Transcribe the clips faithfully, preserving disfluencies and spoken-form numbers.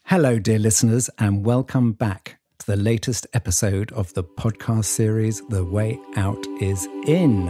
Hello, dear listeners, and welcome back to the latest episode of the podcast series, The Way Out is In.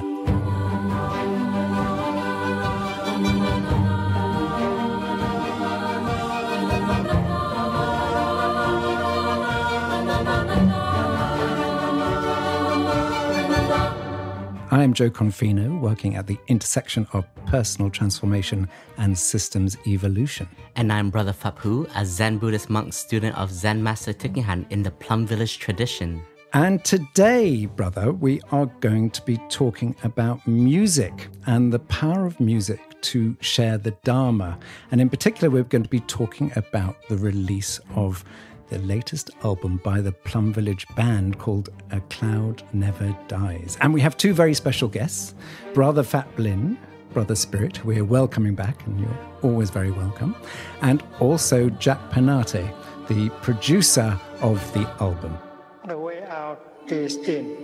I am Jo Confino, working at the intersection of personal transformation and systems evolution. And I'm Brother Phap Huu, a Zen Buddhist monk student of Zen Master Thich Nhat Hanh in the Plum Village tradition. And today, brother, we are going to be talking about music and the power of music to share the Dharma. And in particular, we're going to be talking about the release of the latest album by the Plum Village Band called A Cloud Never Dies. And we have two very special guests, Brother Phap Linh, Brother Spirit, who we're welcoming back, and you're always very welcome, and also Jack Peñate, the producer of the album. The way out is in.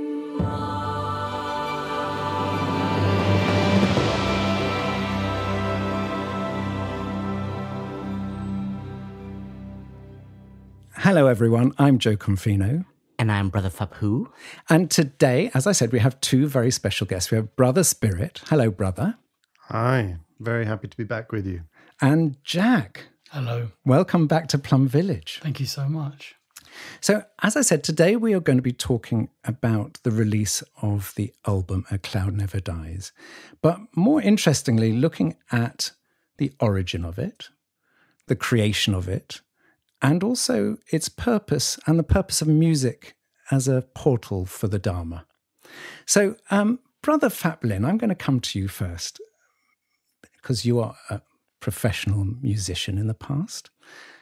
Hello, everyone. I'm Jo Confino. And I'm Brother Phap Huu. And today, as I said, we have two very special guests. We have Brother Spirit. Hello, brother. Hi. Very happy to be back with you. And Jack. Hello. Welcome back to Plum Village. Thank you so much. So, as I said, today we are going to be talking about the release of the album A Cloud Never Dies. But more interestingly, looking at the origin of it, the creation of it, and also its purpose and the purpose of music as a portal for the Dharma. So, um, Brother Phap Linh, I'm going to come to you first, because you are a professional musician in the past.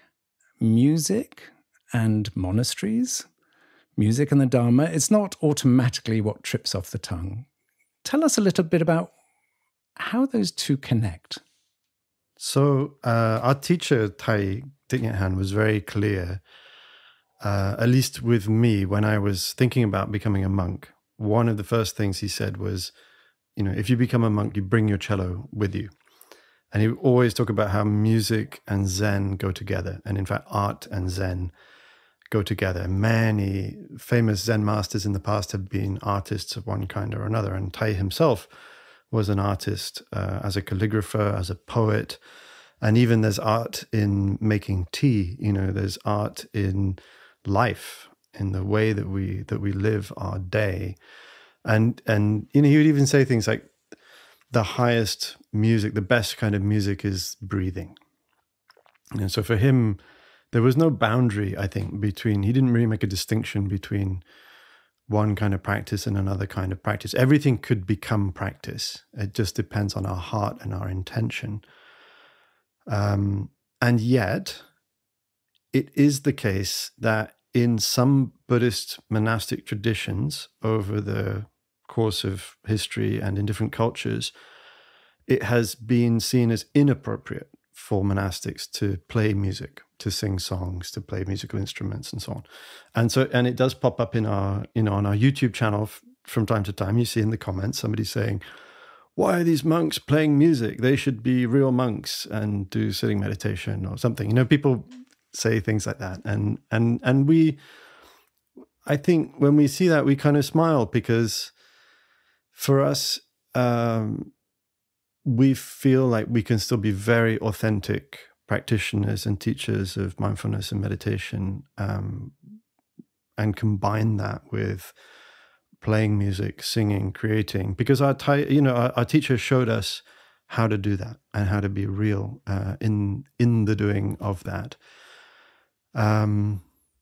Music and monasteries, music and the Dharma, it's not automatically what trips off the tongue. Tell us a little bit about how those two connect. So, uh, our teacher, Thich Nhat Hanh, was very clear, uh, at least with me, when I was thinking about becoming a monk. One of the first things he said was, you know, if you become a monk, you bring your cello with you. And he would always talk about how music and Zen go together. And in fact, art and Zen go together. Many famous Zen masters in the past have been artists of one kind or another. And Thich himself was an artist uh, as a calligrapher, as a poet. And even there's art in making tea, you know, there's art in life, in the way that we that we live our day. And, and you know, he would even say things like, the highest music, the best kind of music is breathing. And so for him, there was no boundary, I think, between, he didn't really make a distinction between one kind of practice and another kind of practice. Everything could become practice. It just depends on our heart and our intention. Um, and yet, it is the case that in some Buddhist monastic traditions over the course of history and in different cultures, it has been seen as inappropriate for monastics to play music, to sing songs, to play musical instruments, and so on. And so, and it does pop up in our, you know, on our YouTube channel f- from time to time. You see in the comments somebody saying, why are these monks playing music? They should be real monks and do sitting meditation or something. You know, people say things like that. And and and we, I think when we see that, we kind of smile, because for us, um, we feel like we can still be very authentic practitioners and teachers of mindfulness and meditation, um, and combine that with playing music, singing, creating, because our, you know, our, our teacher showed us how to do that and how to be real uh, in in the doing of that, um,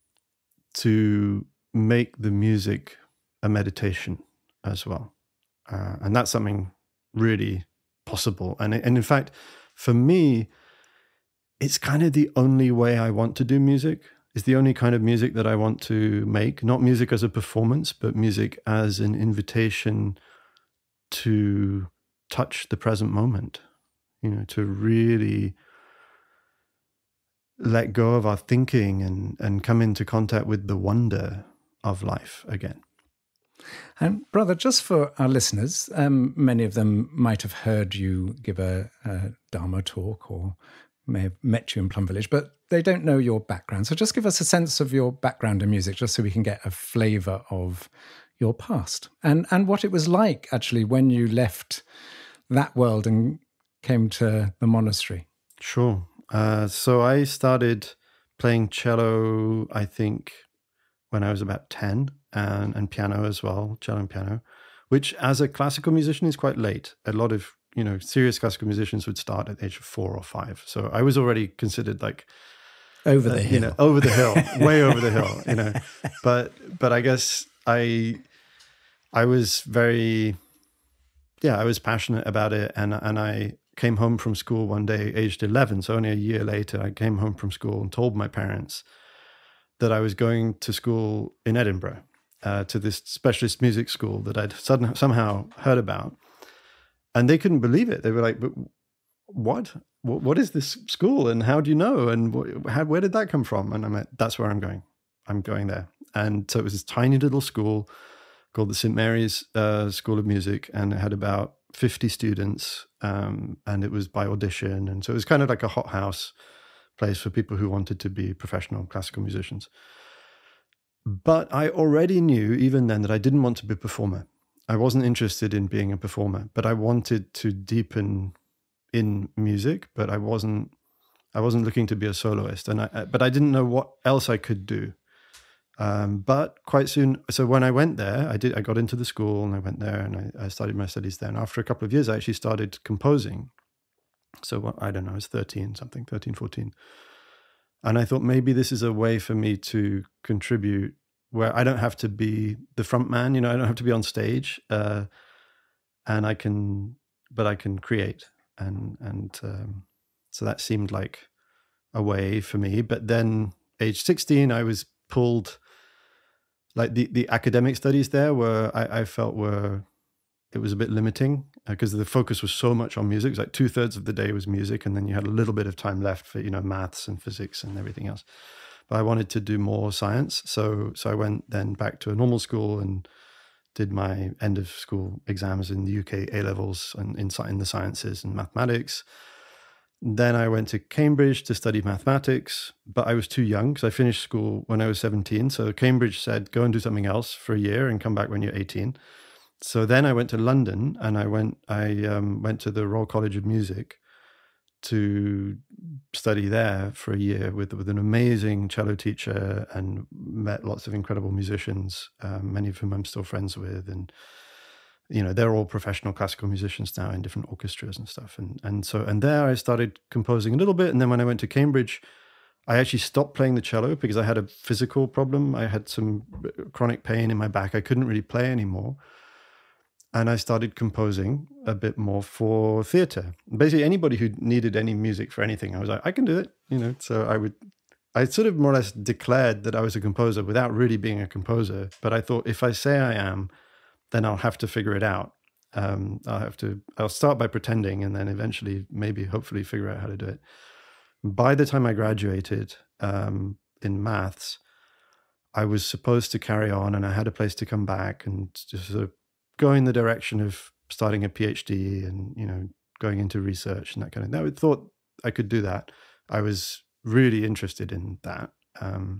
to make the music a meditation as well, uh, and that's something really possible. And and in fact, for me, it's kind of the only way I want to do music. It's the only kind of music that I want to make, not music as a performance, but music as an invitation to touch the present moment, you know, to really let go of our thinking and, and come into contact with the wonder of life again. And brother, just for our listeners, um, many of them might have heard you give a, a Dharma talk or may have met you in Plum Village, but they don't know your background. So just give us a sense of your background in music, just so we can get a flavour of your past and, and what it was like, actually, when you left that world and came to the monastery. Sure. Uh, so I started playing cello, I think, when I was about ten, and, and piano as well, cello and piano, which as a classical musician is quite late. A lot of, you know, serious classical musicians would start at the age of four or five. So I was already considered like over the uh, hill, you know, over the hill, way over the hill, you know. But but I guess I I was very yeah, I was passionate about it, and and I came home from school one day, aged eleven. So only a year later, I came home from school and told my parents that I was going to school in Edinburgh, uh, to this specialist music school that I'd suddenly somehow heard about. And they couldn't believe it. They were like, but what? What is this school? And how do you know? And how, where did that come from? And I'm like, that's where I'm going. I'm going there. And so it was this tiny little school called the Saint Mary's uh, School of Music. And it had about fifty students. Um, and it was by audition. And so it was kind of like a hothouse place for people who wanted to be professional classical musicians. But I already knew even then that I didn't want to be a performer. I wasn't interested in being a performer, but I wanted to deepen in music, but I wasn't I wasn't looking to be a soloist. And I, but I didn't know what else I could do. Um, but quite soon, so when I went there, I did I got into the school and I went there and I, I started my studies there. And after a couple of years, I actually started composing. So what, I don't know, I was thirteen something, thirteen, fourteen. And I thought maybe this is a way for me to contribute where I don't have to be the front man, you know, I don't have to be on stage, uh, and I can, but I can create. And, and um, so that seemed like a way for me. But then age sixteen, I was pulled, like the, the academic studies there were, I, I felt were, it was a bit limiting because uh, the focus was so much on music. It was like two thirds of the day was music. And then you had a little bit of time left for, you know, maths and physics and everything else. But I wanted to do more science. So, so I went then back to a normal school and did my end of school exams in the U K A-levels and in, in the sciences and mathematics. Then I went to Cambridge to study mathematics, but I was too young because I finished school when I was seventeen. So Cambridge said, go and do something else for a year and come back when you're eighteen. So then I went to London and I went, I um, went to the Royal College of Music to study there for a year with, with an amazing cello teacher and met lots of incredible musicians, um, many of whom I'm still friends with. And, you know, they're all professional classical musicians now in different orchestras and stuff. And, and so, and there I started composing a little bit. And then when I went to Cambridge, I actually stopped playing the cello because I had a physical problem. I had some chronic pain in my back. I couldn't really play anymore. And I started composing a bit more for theatre. Basically, anybody who needed any music for anything, I was like, I can do it, you know. So I would, I sort of more or less declared that I was a composer without really being a composer. But I thought, if I say I am, then I'll have to figure it out. Um, I'll have to, I'll start by pretending, and then eventually, maybe, hopefully, figure out how to do it. By the time I graduated um, in maths, I was supposed to carry on, and I had a place to come back and just sort of go in the direction of starting a PhD and, you know, going into research and that kind of thing. I thought I could do that. I was really interested in that. Um,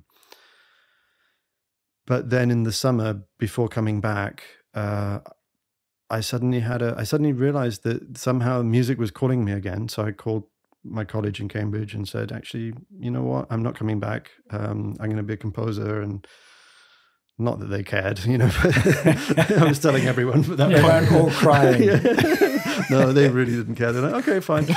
but then in the summer before coming back, uh, I suddenly had a, I suddenly realized that somehow music was calling me again. So I called my college in Cambridge and said, actually, you know what, I'm not coming back. Um, I'm going to be a composer. And not that they cared, you know, I was telling everyone. But that they weren't all crying. Yeah. No, they really didn't care. They're like, okay, fine.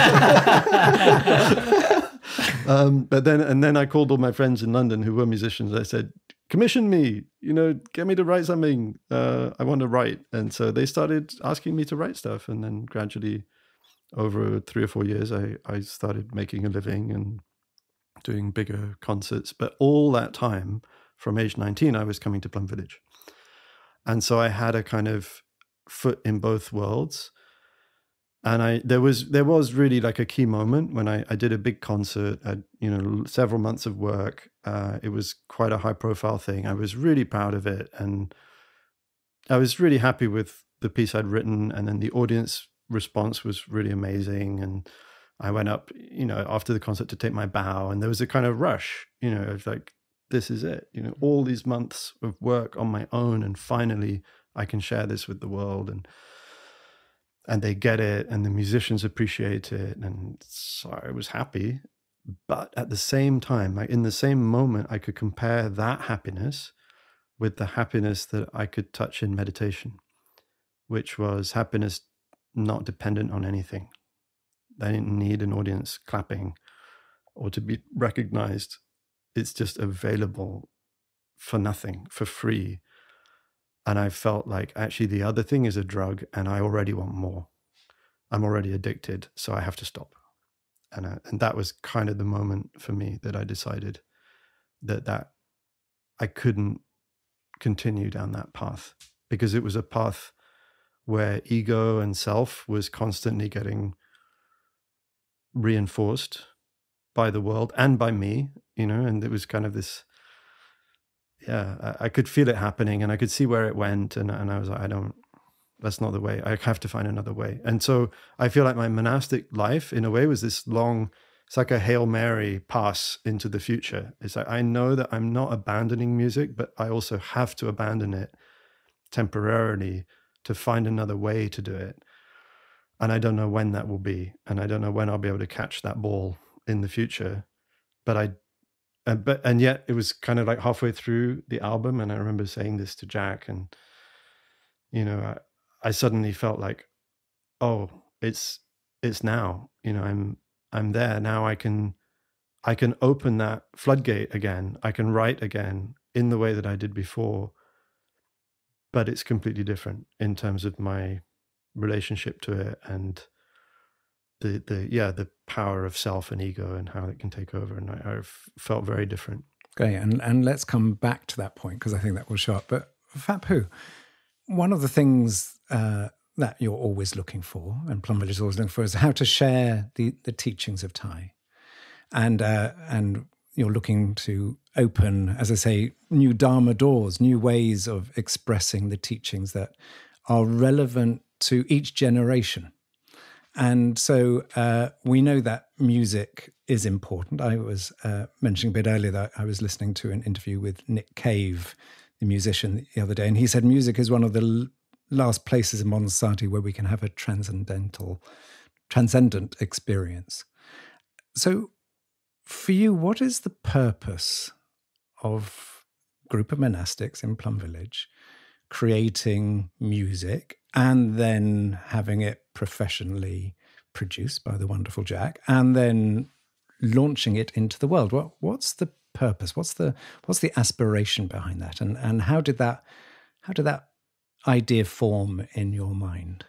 um, but then, and then I called all my friends in London who were musicians. I said, commission me, you know, get me to write something. Uh, I want to write. And so they started asking me to write stuff. And then gradually over three or four years, I, I started making a living and doing bigger concerts. But all that time, from age nineteen, I was coming to Plum Village. And so I had a kind of foot in both worlds. And I there was there was really like a key moment when I, I did a big concert, I, you know, several months of work. Uh, it was quite a high profile thing. I was really proud of it. And I was really happy with the piece I'd written. And then the audience response was really amazing. And I went up, you know, after the concert to take my bow, and there was a kind of rush, you know, of like, this is it, you know, all these months of work on my own, and finally I can share this with the world, and and they get it, and the musicians appreciate it, and so I was happy. But at the same time, like in the same moment, I could compare that happiness with the happiness that I could touch in meditation, which was happiness not dependent on anything. I didn't need an audience clapping or to be recognized. It's just available for nothing, for free. And I felt like actually the other thing is a drug, and I already want more. I'm already addicted, so I have to stop. And I, and that was kind of the moment for me that I decided that that I couldn't continue down that path, because it was a path where ego and self was constantly getting reinforced by the world and by me, you know, and it was kind of this, yeah, I, I could feel it happening, and I could see where it went. And, and I was like, I don't, that's not the way. I have to find another way. And so I feel like my monastic life in a way was this long, it's like a Hail Mary pass into the future. It's like, I know that I'm not abandoning music, but I also have to abandon it temporarily to find another way to do it. And I don't know when that will be. And I don't know when I'll be able to catch that ball in the future. But I, and, but, and yet it was kind of like halfway through the album. And I remember saying this to Jack, and, you know, I, I suddenly felt like, oh, it's, it's now, you know, I'm, I'm there now. I can, I can open that floodgate again. I can write again in the way that I did before, but it's completely different in terms of my relationship to it, and the the yeah the power of self and ego and how it can take over. And I, I felt very different. Okay, and and let's come back to that point, because I think that will show up. But Phap Huu, one of the things uh, that you're always looking for, and Plum Village is always looking for, is how to share the the teachings of Thai, and uh, and you're looking to open, as I say, new Dharma doors, new ways of expressing the teachings that are relevant to each generation. And so uh, we know that music is important. I was uh, mentioning a bit earlier that I was listening to an interview with Nick Cave, the musician, the other day, and he said music is one of the l- last places in modern society where we can have a transcendental, transcendent experience. So for you, what is the purpose of a group of monastics in Plum Village creating music and then having it professionally produced by the wonderful Jack, and then launching it into the world? What what's the purpose? What's the what's the aspiration behind that? And and how did that how did that idea form in your mind?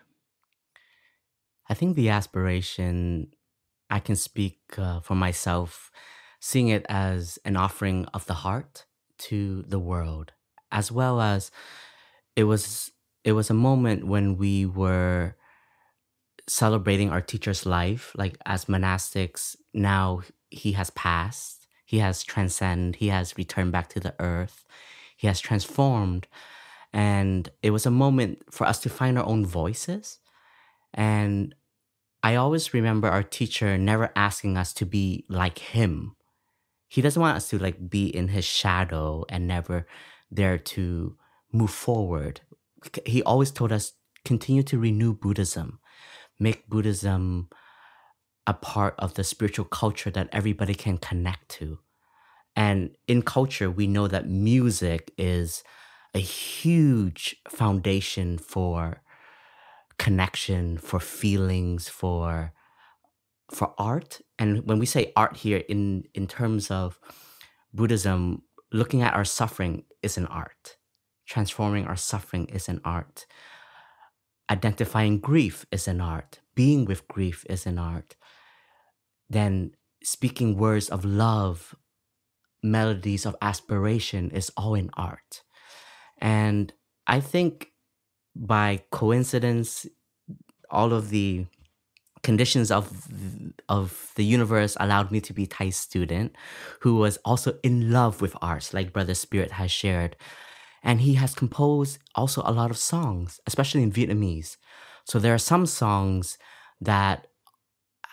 I think the aspiration, I can speak uh, for myself, seeing it as an offering of the heart to the world, as well as it was it was a moment when we were celebrating our teacher's life. Like, as monastics, now he has passed, he has transcended, he has returned back to the earth, he has transformed. And it was a moment for us to find our own voices. And I always remember our teacher never asking us to be like him. He doesn't want us to like be in his shadow and never dare to move forward. He always told us, continue to renew Buddhism, make Buddhism a part of the spiritual culture that everybody can connect to. And in culture, we know that music is a huge foundation for connection, for feelings, for for art. And when we say art here, in, in terms of Buddhism, looking at our suffering is an art. Transforming our suffering is an art. Identifying grief is an art. Being with grief is an art. Then speaking words of love, melodies of aspiration is all in art. And I think by coincidence, all of the conditions of of the universe allowed me to be Thai student who was also in love with arts, like Brother Spirit has shared. And he has composed also a lot of songs, especially in Vietnamese. So there are some songs that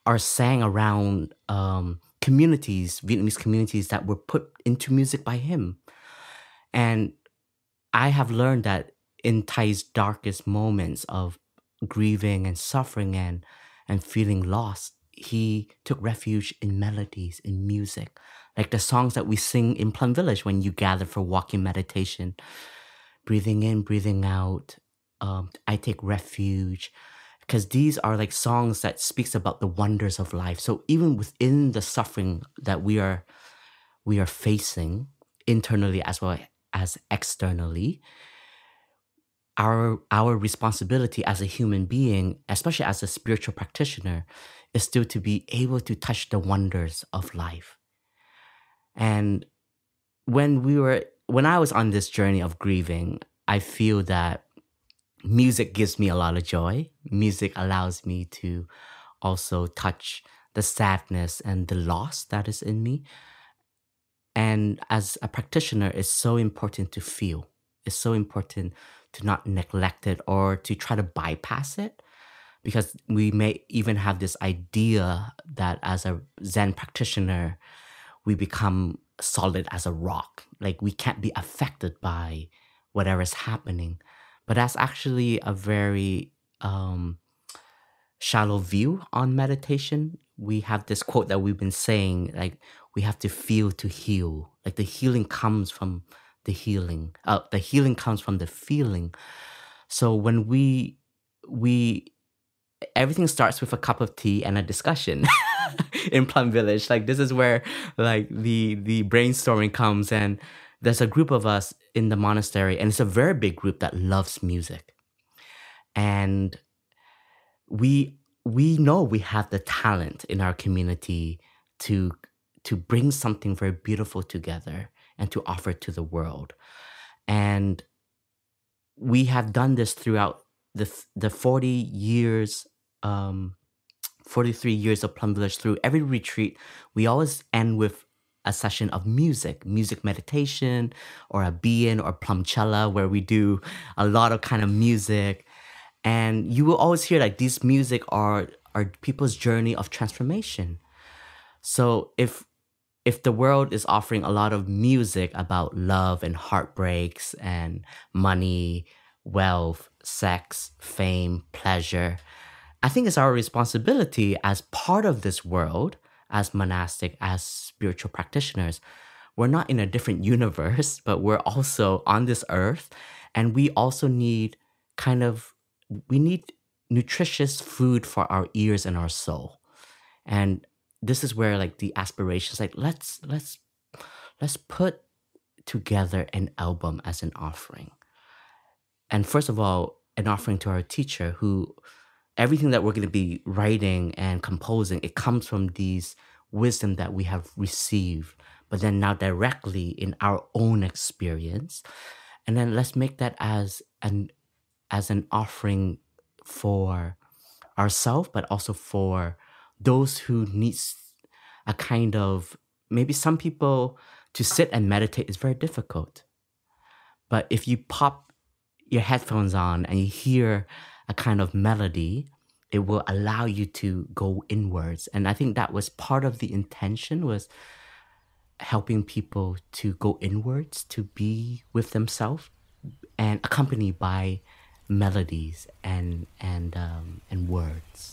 are sang around um, communities, Vietnamese communities that were put into music by him. And I have learned that in Thai's darkest moments of grieving and suffering and, and feeling lost, he took refuge in melodies, in music, like the songs that we sing in Plum Village when you gather for walking meditation. Breathing in, breathing out, um, I take refuge. Because these are like songs that speaks about the wonders of life. So even within the suffering that we are we are facing internally as well as externally, our our responsibility as a human being, especially as a spiritual practitioner, is still to be able to touch the wonders of life. And when we were when I was on this journey of grieving, I feel that music gives me a lot of joy. Music allows me to also touch the sadness and the loss that is in me. And as a practitioner, it's so important to feel. It's so important to not neglect it or to try to bypass it. Because we may even have this idea that as a Zen practitioner, we become solid as a rock. Like we can't be affected by whatever is happening. But that's actually a very um, shallow view on meditation. We have this quote that we've been saying, like, we have to feel to heal. Like the healing comes from the healing. Uh, the healing comes from the feeling. So when we, we, everything starts with a cup of tea and a discussion in Plum Village. Like this is where like the, the brainstorming comes, and there's a group of us in the monastery, and it's a very big group that loves music. And we we know we have the talent in our community to, to bring something very beautiful together and to offer to the world. And we have done this throughout the the forty years, um, forty-three years of Plum Village. Through every retreat, we always end with a session of music, music meditation, or a be-in or plumcella, where we do a lot of kind of music. And you will always hear like these music are, are people's journey of transformation. So if if the world is offering a lot of music about love and heartbreaks and money, wealth, sex, fame, pleasure, I think it's our responsibility as part of this world, as monastic, as spiritual practitioners. We're not in a different universe, but we're also on this earth. And we also need kind of, we need nutritious food for our ears and our soul. And this is where like the aspirations, like let's, let's, let's put together an album as an offering. And first of all, an offering to our teacher, who everything that we're going to be writing and composing, it comes from these wisdom that we have received, but then now directly in our own experience. And then let's make that as an, as an offering for ourselves, but also for those who need a kind of, maybe some people to sit and meditate is very difficult. But if you pop your headphones on and you hear a kind of melody, it will allow you to go inwards. And I think that was part of the intention, was helping people to go inwards, to be with themselves, and accompanied by melodies and and um, and words.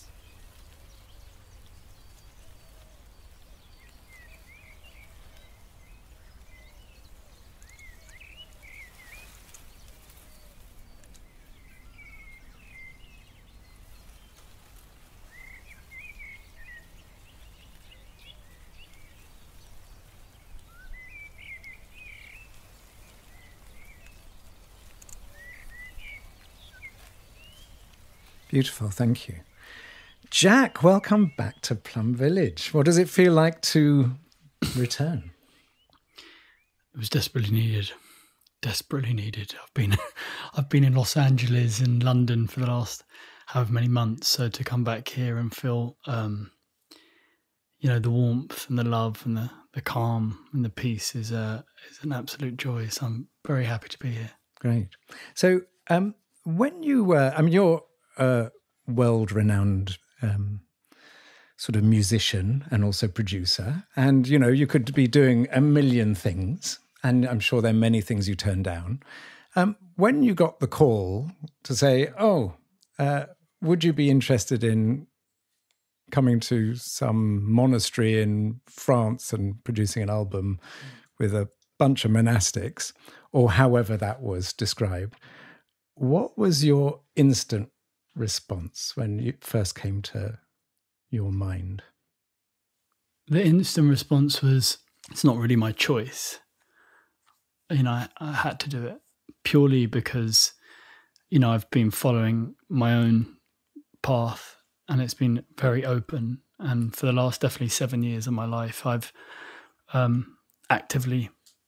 Beautiful, thank you. Jack, welcome back to Plum Village. What does it feel like to return? It was desperately needed. Desperately needed. I've been I've been in Los Angeles and London for the last however many months. So to come back here and feel um, you know, the warmth and the love and the, the calm and the peace is uh, is an absolute joy. So I'm very happy to be here. Great. So um, when you were, I mean, you're a world-renowned um, sort of musician and also producer. And, you know, you could be doing a million things. And I'm sure there are many things you turned down. Um, when you got the call to say, oh, uh, would you be interested in coming to some monastery in France and producing an album with a bunch of monastics, or however that was described, what was your instant response when it first came to your mind? The instant response was, it's not really my choice. You know, I, I had to do it purely because, you know, I've been following my own path and it's been very open. And for the last definitely seven years of my life, I've um, actively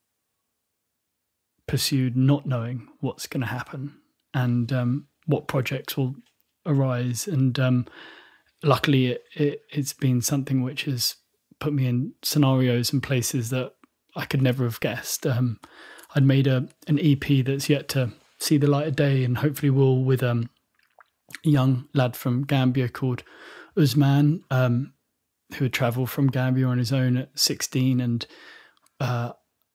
pursued not knowing what's going to happen and um, what projects will arise. And um, luckily, it, it, it's been something which has put me in scenarios and places that I could never have guessed. Um, I'd made a an E P that's yet to see the light of day and hopefully will, with um, a young lad from Gambia called Usman, um, who had travelled from Gambia on his own at sixteen. And uh,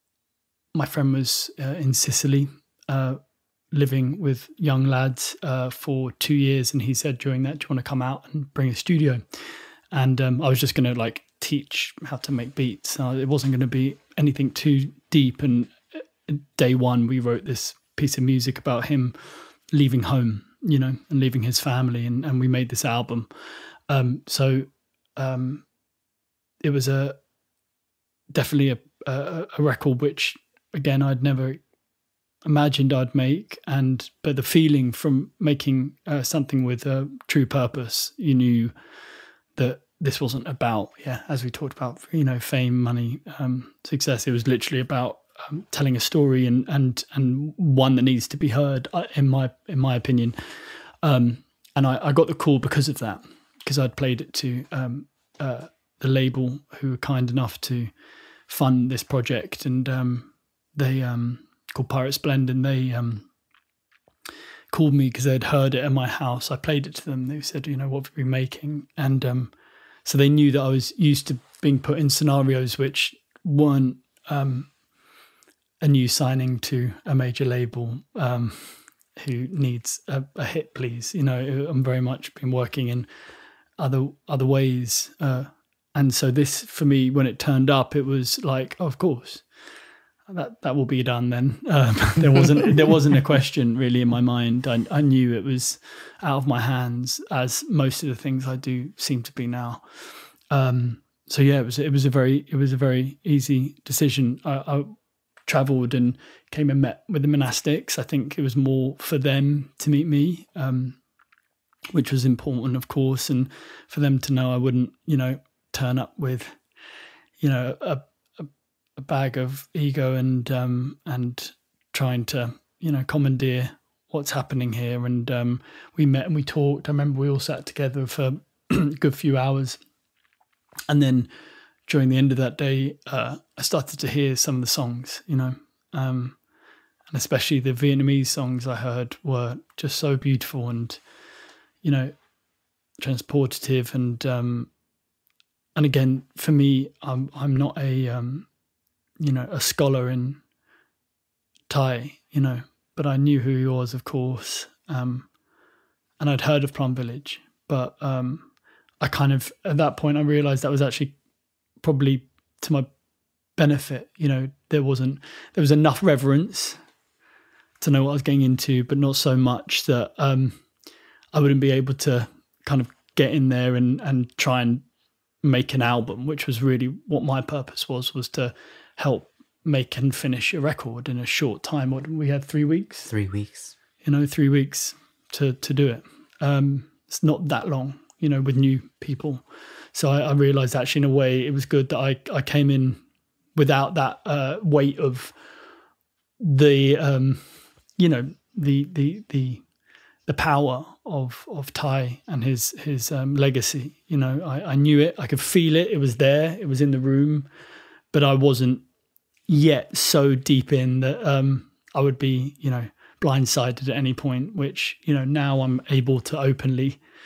my friend was uh, in Sicily uh, living with young lads uh, for two years. And he said during that, do you want to come out and bring a studio? And um, I was just going to like teach how to make beats. Uh, it wasn't going to be anything too deep. And day one, we wrote this piece of music about him leaving home, you know, and leaving his family. And, and we made this album. Um, so um, it was a definitely a, a, a record which, again, I'd never imagined I'd make. And but the feeling from making uh, something with a true purpose, you knew that this wasn't about, yeah, as we talked about, you know, fame, money, um, success. It was literally about um, telling a story and and and one that needs to be heard, in my in my opinion. Um, and I, I got the call because of that, because I'd played it to um, uh, the label who were kind enough to fund this project, and um, they um, called Pirates Blend, and they um, called me because they'd heard it at my house. I played it to them. They said, you know, what have we been making? And um, so they knew that I was used to being put in scenarios which weren't um, a new signing to a major label um, who needs a, a hit, please. You know, I'm very much been working in other other ways. Uh, and so this, for me, when it turned up, it was like, oh, of course, that that will be done then. Um, there wasn't there wasn't a question really in my mind. I, I knew it was out of my hands, as most of the things I do seem to be now. Um, so yeah, it was it was a very it was a very easy decision. I, I travelled and came and met with the monastics. I think it was more for them to meet me, um, which was important, of course, and for them to know I wouldn't, you know, turn up with, you know, a a bag of ego and um, and trying to, you know, commandeer what's happening here. And um, we met and we talked. I remember we all sat together for a good few hours. And then during the end of that day, uh, I started to hear some of the songs, you know, um, and especially the Vietnamese songs I heard were just so beautiful and, you know, transportative. And um, and again, for me, I'm I'm not a um, you know, a scholar in Thai, you know, but I knew who he was, of course. Um, and I'd heard of Plum Village, but um, I kind of, at that point, I realized that was actually probably to my benefit. You know, there wasn't, there was enough reverence to know what I was getting into, but not so much that um, I wouldn't be able to kind of get in there and, and try and make an album, which was really what my purpose was, was to help make and finish a record in a short time. What we had three weeks, Three weeks. you know, three weeks to, to do it. Um, it's not that long, you know, with new people. So I, I realized actually in a way it was good that I, I came in without that uh, weight of the, um, you know, the, the, the, the power of, of Thai and his, his um, legacy. You know, I, I knew it, I could feel it. It was there, it was in the room, but I wasn't yet so deep in that um, I would be, you know, blindsided at any point, which, you know, now I'm able to openly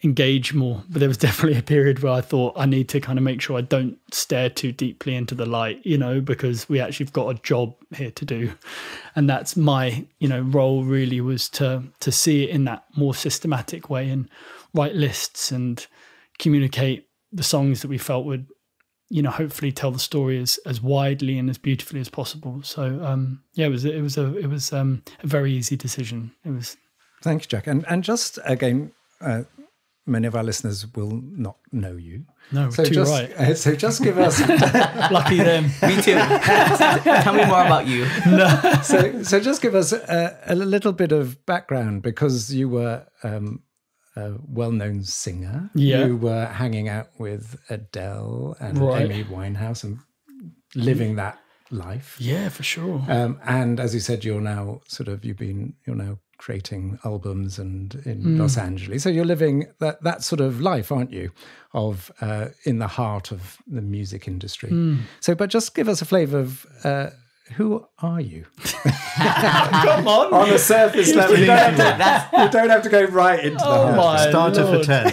engage more. But there was definitely a period where I thought I need to kind of make sure I don't stare too deeply into the light, you know, because we actually have got a job here to do. And that's my, you know, role really, was to to see it in that more systematic way and write lists and communicate the songs that we felt would, you know, hopefully tell the story as, as widely and as beautifully as possible. So um, yeah, it was it was a it was um, a very easy decision. It was. Thank you, Jack. And and just again, uh, many of our listeners will not know you. No, so too just, right. Uh, so just give us lucky them. Me too. Tell me more about you. No. so so just give us a, a little bit of background, because you were um, a well-known singer. Yeah. You were hanging out with Adele and Right. Amy Winehouse and living that life. Yeah, for sure. Um, and as you said, you're now sort of you've been you're now creating albums and in Mm. Los Angeles. So you're living that that sort of life, aren't you? Of uh, in the heart of the music industry. Mm. So, but just give us a flavour of uh, who are you? Come on. On the surface level, you don't, have to, you don't have to go right into the Oh heart. my Starter Lord. for ten.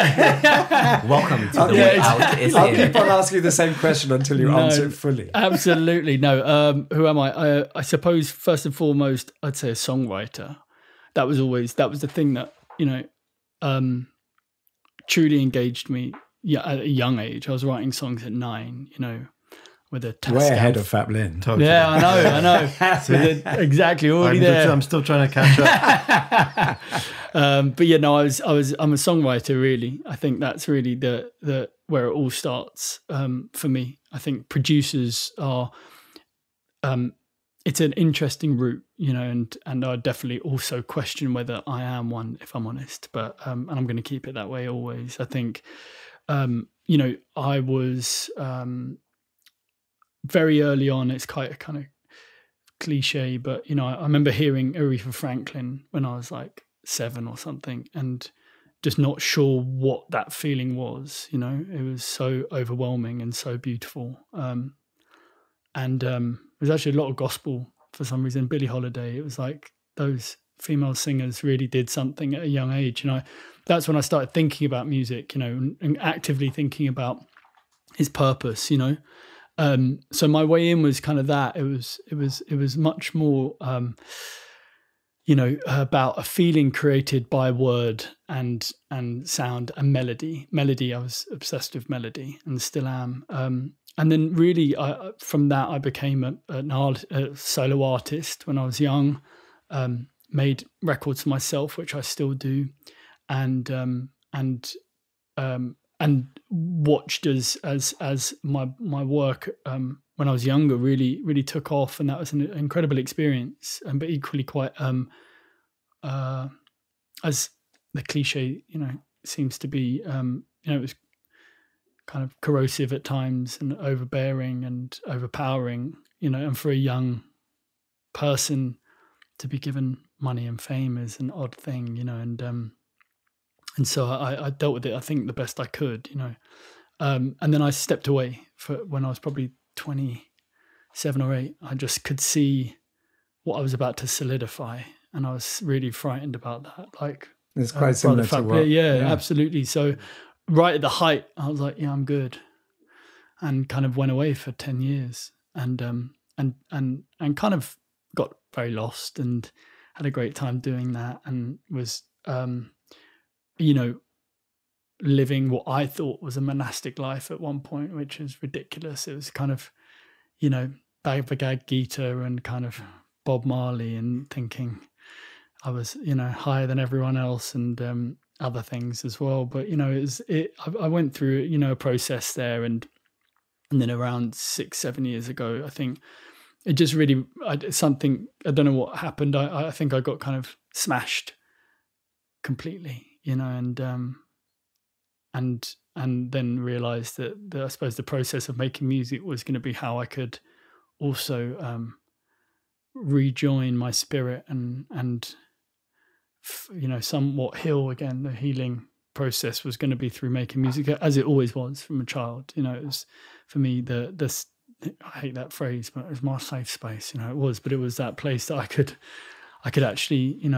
Welcome to I'll the keep- way out is I'll in. keep on asking you the same question until you No. answer it fully. Absolutely no. Um, who am I? I? I suppose first and foremost, I'd say a songwriter. That was always that was the thing that, you know, um, truly engaged me. Yeah, at a young age, I was writing songs at nine. You know, with a task Way ahead amp- of Phap Linh. Totally. Yeah, I know, I know. With a- exactly, already I'm, there. I'm still trying to catch up. um, but yeah, no, I was, I was, I'm a songwriter. Really, I think that's really the the where it all starts um, for me. I think producers are. Um, it's an interesting route, you know, and and I definitely also question whether I am one, if I'm honest. But um, and I'm going to keep it that way always. I think, um, you know, I was um, very early on. It's quite a kind of cliche, but you know, I, I remember hearing Aretha Franklin when I was like seven or something, and just not sure what that feeling was. You know, it was so overwhelming and so beautiful. Um, and um, there's actually a lot of gospel for some reason. Billie Holiday, it was like those female singers really did something at a young age. And I, that's when I started thinking about music, you know, and, and actively thinking about its purpose, you know. Um, so my way in was kind of that. It was, it was, it was much more, um, you know, about a feeling created by word and and sound and melody. Melody, I was obsessed with melody and still am. Um, and then really, I, from that, I became a, an art, a solo artist when I was young. Um, made records for myself, which I still do, and um, and um, and watched as as as my my work um, when I was younger really really took off, and that was an incredible experience. Um, but equally quite um, uh, as the cliche, you know, seems to be, um, you know, it was kind of corrosive at times and overbearing and overpowering, you know, and for a young person to be given money and fame is an odd thing, you know, and um, and so I, I dealt with it, I think, the best I could, you know, um, and then I stepped away for when I was probably twenty-seven or eight. I just could see what I was about to solidify, and I was really frightened about that. Like, It's quite uh, similar Brother to Phap, what... yeah, yeah, absolutely. So right at the height, I was like, yeah, I'm good, and kind of went away for ten years, and um, and and and kind of got very lost and had a great time doing that, and was um, you know, living what I thought was a monastic life at one point, which is ridiculous. It was kind of, you know, Bhagavad Gita and kind of Bob Marley, and thinking I was, you know, higher than everyone else, and um, other things as well. But, you know, it was, it, I, I went through, you know, a process there, and and then around six, seven years ago, I think it just really, I, something, I don't know what happened. I, I think I got kind of smashed completely, you know, and um, and and then realised that, that I suppose the process of making music was going to be how I could also um, rejoin my spirit and and you know, somewhat heal again. The healing process was going to be through making music, as it always was from a child. You know, it was for me the this. I hate that phrase, but it was my safe space. You know, it was, but it was that place that I could, I could actually, you know,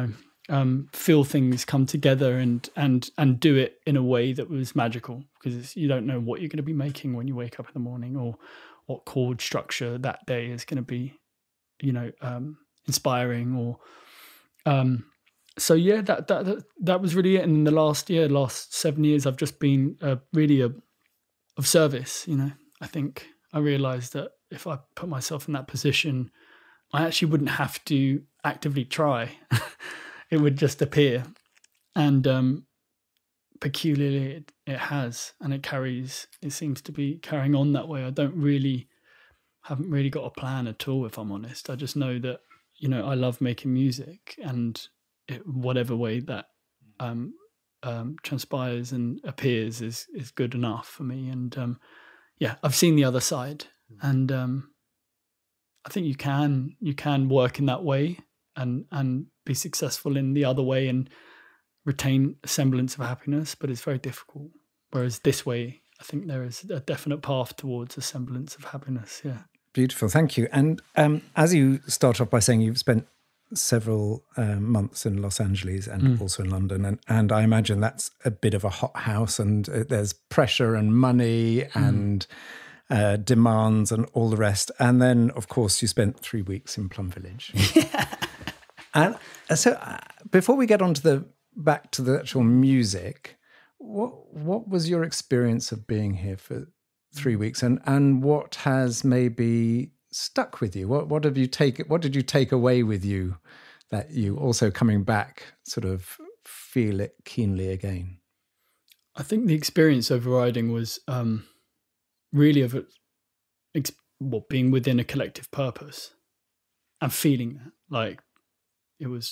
um, feel things come together and and and do it in a way that was magical, because you don't know what you're going to be making when you wake up in the morning, or what chord structure that day is going to be, you know, um, inspiring. Or um, so yeah, that, that that that was really it. And in the last year, last seven years, I've just been uh, really a, of service. You know, I think I realised that if I put myself in that position, I actually wouldn't have to actively try. It would just appear. And um, peculiarly it, it has, and it carries, it seems to be carrying on that way. I don't really, haven't really got a plan at all, if I'm honest. I just know that, you know, I love making music, and it, whatever way that um, um, transpires and appears is is good enough for me. And um, yeah, I've seen the other side, and um, I think you can you can work in that way and and be successful in the other way and retain a semblance of happiness, but it's very difficult. Whereas this way, I think there is a definite path towards a semblance of happiness. Yeah. Beautiful, thank you. And um, as you start off by saying you've spent several um, months in Los Angeles and mm. also in London, and, and I imagine that's a bit of a hot house, and uh, there's pressure and money mm. and uh, demands and all the rest. And then, of course, you spent three weeks in Plum Village. Yeah. And so uh, before we get on to the back to the actual music, what what was your experience of being here for three weeks, and and what has maybe stuck with you? What what have you take what did you take away with you that you also coming back sort of feel it keenly again? I think the experience overriding was um, really of it, well, being within a collective purpose and feeling that, like, it was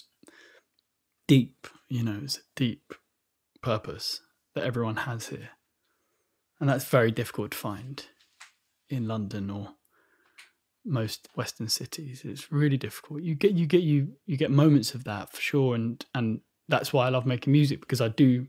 deep, you know, it's a deep purpose that everyone has here. And that's very difficult to find in London or most Western cities. It's really difficult. You get you get you you get moments of that for sure, and and that's why I love making music, because I do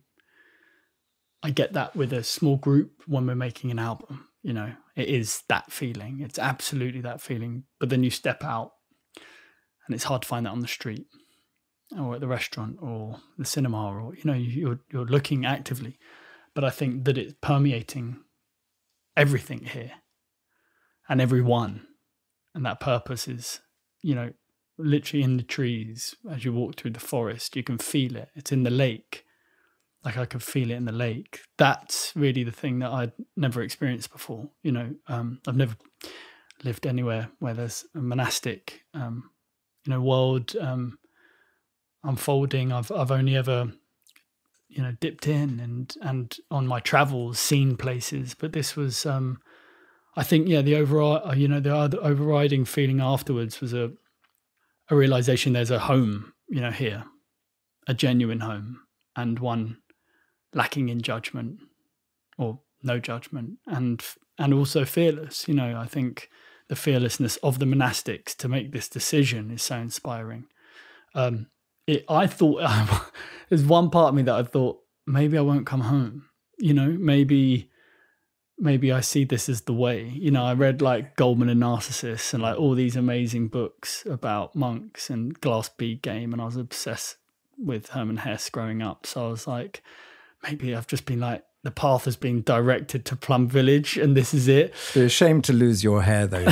I get that with a small group when we're making an album. You know, it is that feeling. It's absolutely that feeling. But then you step out, and it's hard to find that on the street or at the restaurant or the cinema, or, you know, you're you're looking actively. But I think that it's permeating everything here and everyone. And that purpose is, you know, literally in the trees. As you walk through the forest, you can feel it. It's in the lake. Like, I could feel it in the lake. That's really the thing that I'd never experienced before. You know, um, I've never lived anywhere where there's a monastic, um, you know, world um, unfolding. I've I've only ever, you know, dipped in and and on my travels seen places, but this was, um, I think, yeah, the overall, you know, the other overriding feeling afterwards was a a realization there's a home, you know, here, a genuine home, and one lacking in judgment or no judgment, and and also fearless. You know, I think the fearlessness of the monastics to make this decision is so inspiring. Um, it, I thought there's one part of me that I thought maybe I won't come home. You know, maybe maybe I see this as the way. You know, I read like Goldman and Narcissus and like all these amazing books about monks and glass bead game, and I was obsessed with Hermann Hesse growing up. So I was like, maybe I've just been like, the path has been directed to Plum Village, and this is it. You're ashamed to lose your hair, though.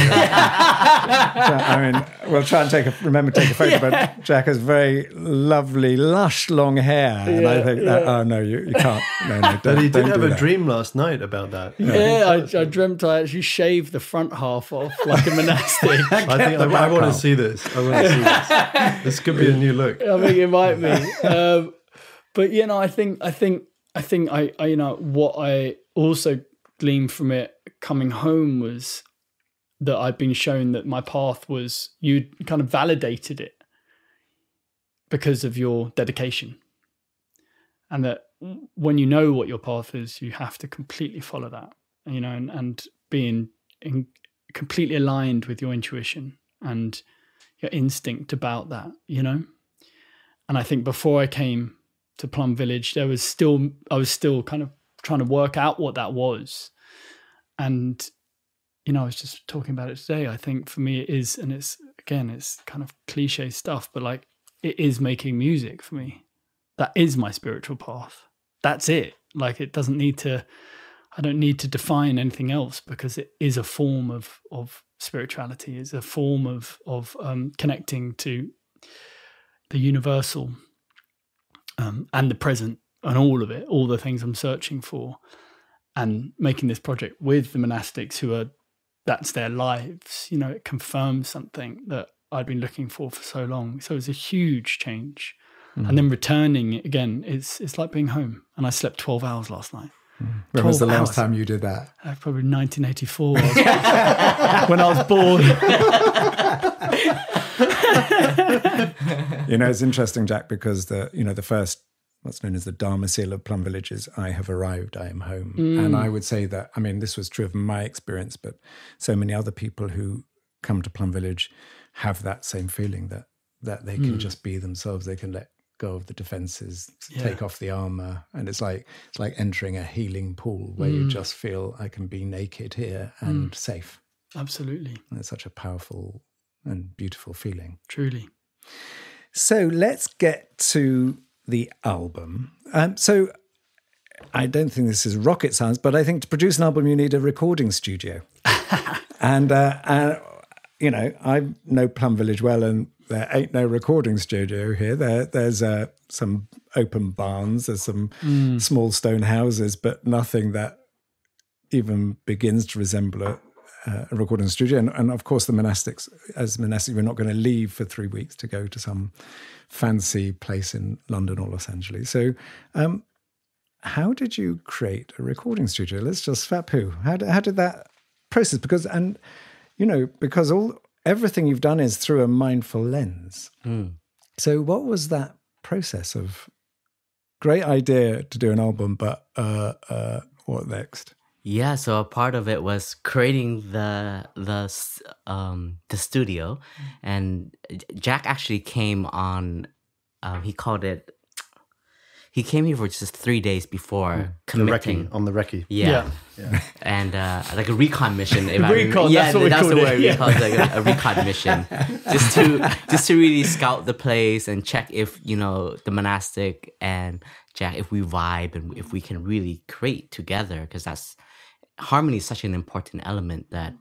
I mean, we'll try and take a remember to take a photo. Yeah. But Jack has very lovely, lush, long hair, and yeah, I think yeah. that oh no, you, you can't. No, no, but he did have a that. dream last night about that. Yeah, yeah I, I dreamt I actually shaved the front half off like a monastic. I think I, I want to see this. I want to see this. This could be a new look. I think it might be. Um, but you know, I think I think. I think I, I, you know, what I also gleaned from it coming home was that I'd been shown that my path was, you kind of validated it because of your dedication. And that when you know what your path is, you have to completely follow that, you know, and, and being in, completely aligned with your intuition and your instinct about that, you know. And I think before I came to Plum Village, there was still, I was still kind of trying to work out what that was. And, you know, I was just talking about it today. I think for me it is, and it's, again, it's kind of cliche stuff, but like it is making music for me. That is my spiritual path. That's it. Like, it doesn't need to, I don't need to define anything else, because it is a form of, of spirituality. It's a form of, of um, connecting to the universal um, and the present and all of it, all the things I'm searching for, and making this project with the monastics who are, that's their lives. You know, it confirms something that I'd been looking for for so long. So it's a huge change. Mm. And then returning again, it's it's like being home. And I slept twelve hours last night. Mm. When was the last hours. time you did that? Uh, probably nineteen eighty-four. I was, when I was bored. You know, it's interesting, Jack, because the you know the first, what's known as the Dharma seal of Plum Village is, I have arrived, I am home. Mm. And I would say that, I mean, this was true of my experience, but so many other people who come to Plum Village have that same feeling, that that they can mm. just be themselves. They can let go of the defenses, yeah. take off the armor. And it's like it's like entering a healing pool where mm. you just feel, I can be naked here and mm. safe. Absolutely. And it's such a powerful and beautiful feeling. Truly. So let's get to the album. Um, so I don't think this is rocket science, but I think to produce an album, you need a recording studio. and, uh, and, you know, I know Plum Village well, and there ain't no recording studio here. There, There's uh, some open barns, there's some mm. small stone houses, but nothing that even begins to resemble a, uh, a recording studio. And, and of course, the monastics, as monastics, we're not going to leave for three weeks to go to some fancy place in London or Los Angeles. So um, how did you create a recording studio? Let's just, Phap Huu, how did, how did that process? Because, and, you know, because all everything you've done is through a mindful lens. Mm. So what was that process of, great idea to do an album, but uh, uh, what next? Yeah, so a part of it was creating the the um, the studio, and Jack actually came on. Um, he called it. He came here for just three days before mm. committing the recce, on the recce. Yeah, yeah. yeah. and uh, like a recon mission. If recon, I yeah, that's what we that's called the it. word. Yeah. We called it like a, a recon mission, just to just to really scout the place and check if you know the monastic and Jack, if we vibe and if we can really create together, because that's harmony is such an important element that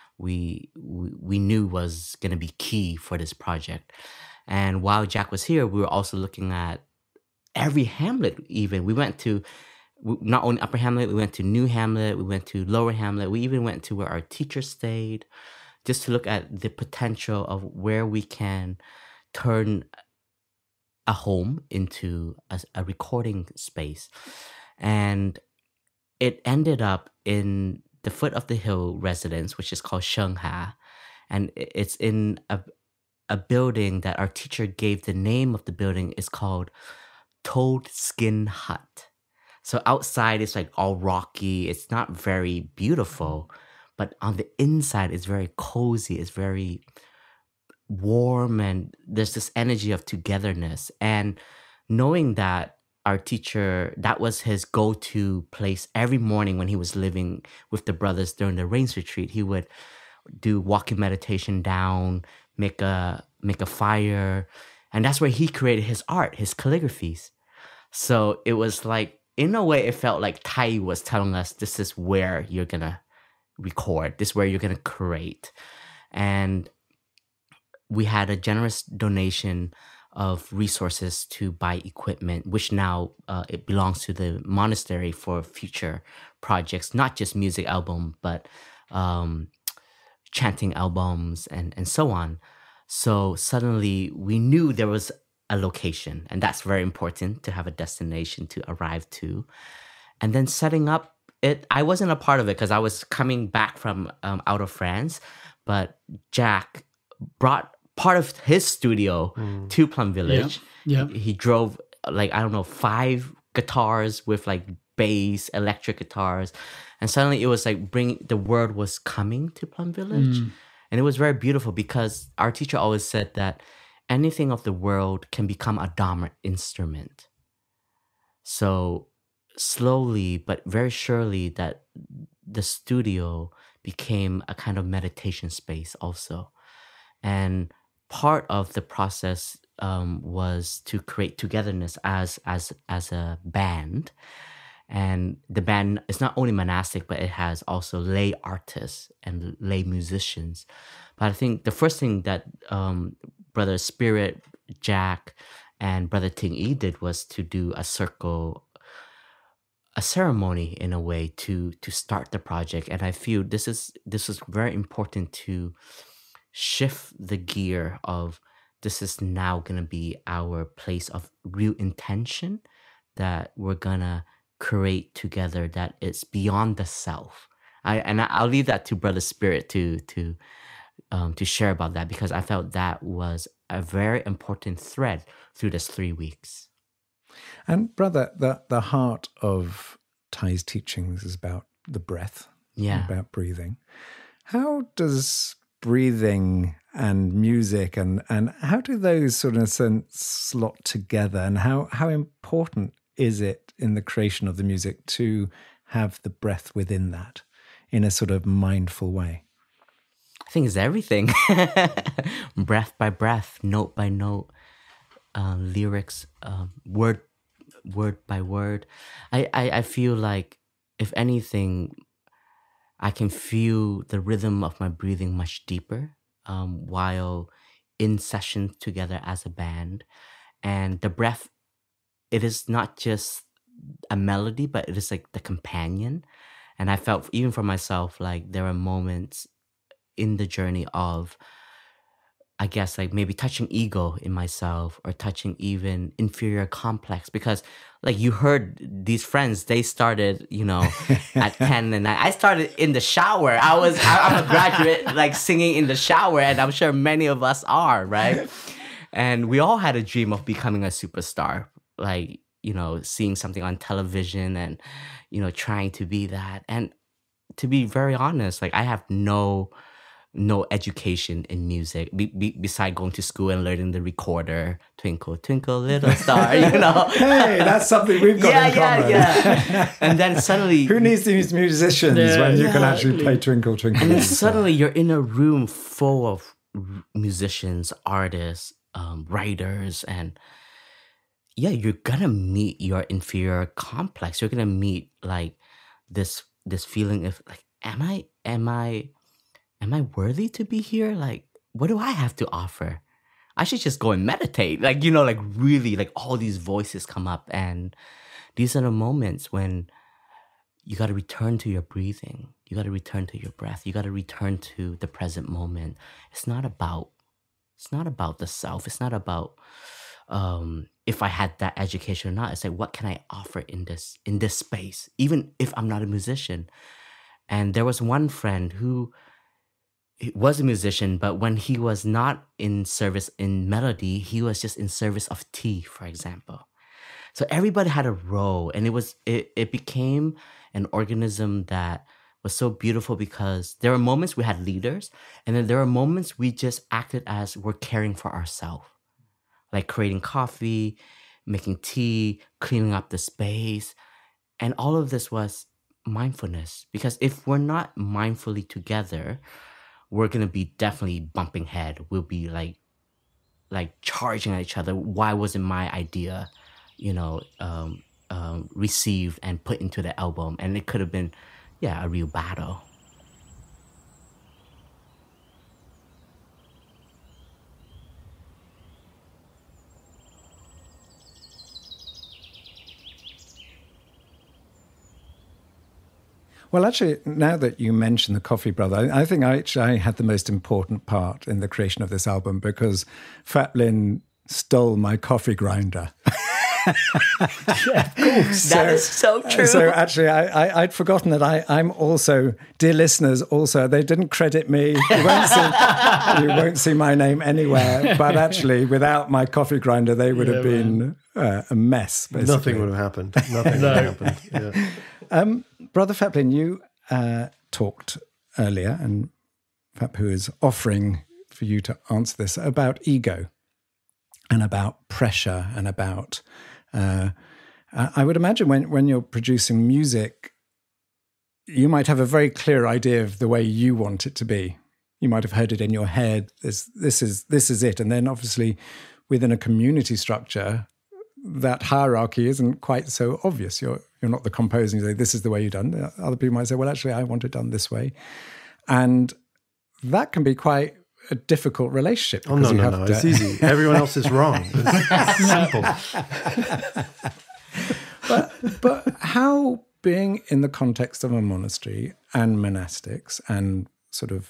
we we, we knew was going to be key for this project. And while Jack was here, we were also looking at every hamlet. Even we went to not only Upper Hamlet, we went to New Hamlet, we went to Lower Hamlet, we even went to where our teacher stayed, just to look at the potential of where we can turn a home into a, a recording space. And it ended up in the foot of the hill residence, which is called Sheng Ha. And it's in a, a building that our teacher gave the name of the building is called Toad Skin Hut. So outside it's like all rocky. It's not very beautiful, but on the inside it's very cozy. It's very warm, and there's this energy of togetherness. And knowing that our teacher, that was his go-to place every morning when he was living with the brothers during the rains retreat, he would do walking meditation down, make a make a fire, and that's where he created his art, his calligraphies. So it was like, in a way, it felt like TWOII was telling us, this is where you're gonna record, this is where you're gonna create. And we had a generous donation of resources to buy equipment, which now uh, it belongs to the monastery for future projects, not just music album, but um, chanting albums and, and so on. So suddenly we knew there was a location, and that's very important to have a destination to arrive to. And then setting up it, I wasn't a part of it because I was coming back from um, out of France, but Jack brought part of his studio mm. to Plum Village. Yeah. He, he drove like, I don't know, five guitars with like bass, electric guitars. And suddenly it was like bring the word was coming to Plum Village. Mm. And it was very beautiful because our teacher always said that anything of the world can become a Dharma instrument. So slowly, but very surely, that the studio became a kind of meditation space also. And part of the process um, was to create togetherness as as as a band. And the band is not only monastic, but it has also lay artists and lay musicians. But I think the first thing that um, Brother Spirit, Jack, and Brother Thich Nhat Hanh did was to do a circle, a ceremony in a way to to start the project. And I feel this is this is very important to shift the gear of this is now going to be our place of real intention that we're going to create together, that it's beyond the self. I and I'll leave that to Brother Spirit to to um, to share about that, because I felt that was a very important thread through this three weeks. And brother, the the heart of Thay's teachings is about the breath, Yeah. about breathing. How does breathing and music and and how do those sort of in a sense slot together, and how how important is it in the creation of the music to have the breath within that in a sort of mindful way? I think it's everything. Breath by breath, note by note, uh, lyrics, uh, word word by word. I, I, I feel like, if anything, I can feel the rhythm of my breathing much deeper um, while in session together as a band. And the breath, it is not just a melody, but it is like the companion. And I felt, even for myself, like there are moments in the journey of, I guess, like maybe touching ego in myself, or touching even inferior complex, because like you heard these friends, they started, you know, at ten, and I, I started in the shower. I was, I, I'm a graduate, like singing in the shower, and I'm sure many of us are, right? And we all had a dream of becoming a superstar, like, you know, seeing something on television and, you know, trying to be that. And to be very honest, like I have no no education in music be, be, beside going to school and learning the recorder, Twinkle, Twinkle, Little Star, you know. Hey, that's something we've got yeah, in common. Yeah, yeah. And then suddenly... Who needs these musicians Yeah, when you yeah, can actually exactly. play Twinkle, Twinkle? And then Little Star? suddenly you're in a room full of musicians, artists, um, writers, and yeah, you're gonna meet your inferior complex. You're gonna meet like this this feeling of like, am I am I am I worthy to be here? Like, what do I have to offer? I should just go and meditate. Like, you know, like really, like all these voices come up, and these are the moments when you got to return to your breathing. You got to return to your breath. You got to return to the present moment. It's not about, it's not about the self. It's not about um, if I had that education or not. It's like, what can I offer in this, in this space, even if I'm not a musician? And there was one friend who he was a musician, but when he was not in service in melody, he was just in service of tea, for example. So everybody had a role, and it was it, it became an organism that was so beautiful, because there were moments we had leaders, and then there were moments we just acted as we're caring for ourselves, like creating coffee, making tea, cleaning up the space. And all of this was mindfulness, because if we're not mindfully together, we're going to be definitely bumping head. We'll be like, like charging at each other. Why wasn't my idea, you know, um, um, received and put into the album? And it could have been, yeah, a real battle. Well, actually, now that you mention the coffee, brother, I think I actually I had the most important part in the creation of this album, because Phap Linh stole my coffee grinder. Yeah, of course. So- That is so true. So actually, I, I, I'd forgotten that I, I'm also, dear listeners, also, they didn't credit me. You won't see, you won't see my name anywhere. But actually, without my coffee grinder, they would Yeah, have been uh, a mess, basically. Nothing would have happened. Nothing No. would have happened. Yeah. Um, Brother Phap Linh, you uh, talked earlier, and Phap Huu is offering for you to answer this, about ego and about pressure and about... Uh, I would imagine when, when you're producing music, you might have a very clear idea of the way you want it to be. you might have heard it in your head. This, this is this is it. And then obviously within a community structure, that hierarchy isn't quite so obvious. You're you're not the composer and you say, this is the way you're done. Other people might say, well, actually, I want it done this way. And that can be quite a difficult relationship. Oh, no, no, no. To... It's easy. Everyone else is wrong. It's simple. but, but how, being in the context of a monastery and monastics and sort of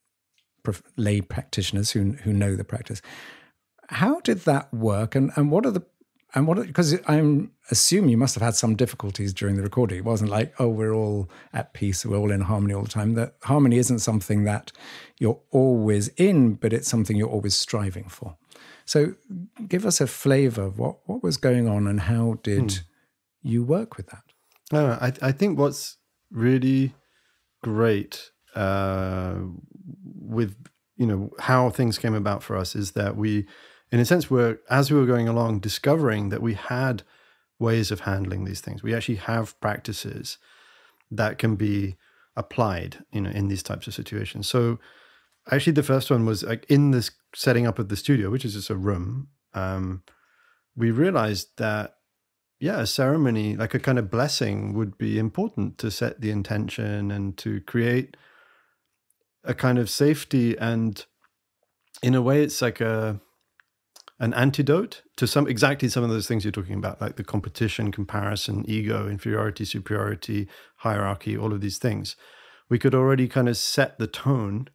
lay practitioners who who know the practice, how did that work? And, and what are the And what, because I'm assume you must have had some difficulties during the recording. It wasn't like, oh, we're all at peace, we're all in harmony all the time. That harmony isn't something that you're always in, but it's something you're always striving for. So give us a flavor of what, what was going on and how did hmm. you work with that? Uh, I, I think what's really great uh, with, you know, how things came about for us is that we, in a sense, we're, as we were going along, discovering that we had ways of handling these things. We actually have practices that can be applied, you know, in these types of situations. So actually the first one was like in this setting up of the studio, which is just a room, um, we realized that, yeah, a ceremony, like a kind of blessing would be important to set the intention and to create a kind of safety. And in a way, it's like a an antidote to some exactly some of those things you're talking about, like the competition, comparison, ego, inferiority, superiority, hierarchy, all of these things. We could already kind of set the tone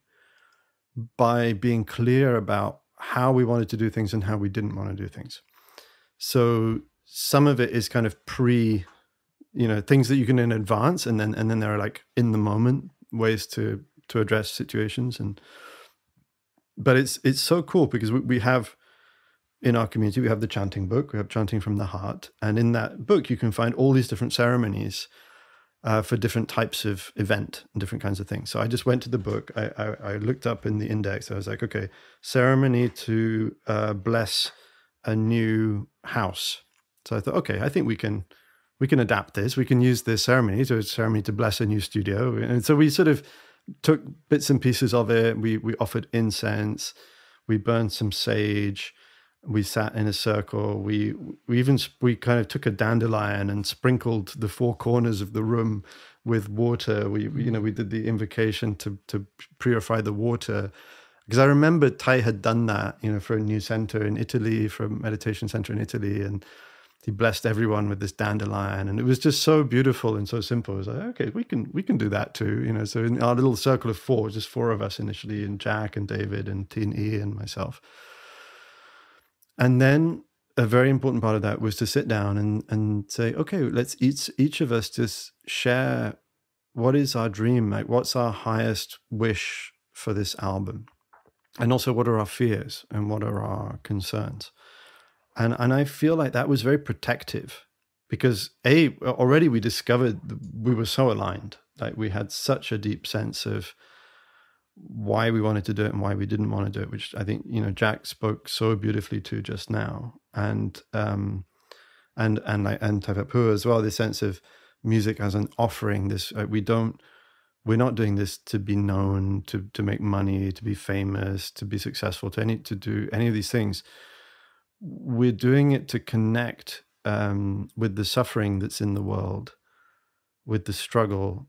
by being clear about how we wanted to do things and how we didn't want to do things. So some of it is kind of pre, you know, things that you can in advance, and then and then there are like in the moment ways to to address situations. And but it's it's so cool because we, we have in our community, we have the chanting book, we have Chanting from the Heart. And in that book, you can find all these different ceremonies uh, for different types of event and different kinds of things. So I just went to the book, I, I, I looked up in the index, I was like, okay, ceremony to uh, bless a new house. So I thought, okay, I think we can we can adapt this. We can use this ceremony to a ceremony to bless a new studio. And so we sort of took bits and pieces of it. We we offered incense, we burned some sage, we sat in a circle. We we even we kind of took a dandelion and sprinkled the four corners of the room with water. We, we you know we did the invocation to to purify the water, because I remember Tai had done that, you know, for a new center in Italy, for a meditation center in Italy, and he blessed everyone with this dandelion, and it was just so beautiful and so simple. It was like, okay, we can we can do that too, you know. So in our little circle of four, just four of us initially, and Jack and David and T W O I and myself. And then a very important part of that was to sit down and, and say, okay, let's each, each of us just share what is our dream, like what's our highest wish for this album? And also what are our fears and what are our concerns? And, and I feel like that was very protective because A, already we discovered we were so aligned, like we had such a deep sense of why we wanted to do it and why we didn't want to do it, which I think, you know, Jack spoke so beautifully to just now. And, um, and, and like, and Phap Huu as well, this sense of music as an offering. This, uh, we don't, we're not doing this to be known, to, to make money, to be famous, to be successful, to any, to do any of these things. We're doing it to connect, um, with the suffering that's in the world, with the struggle,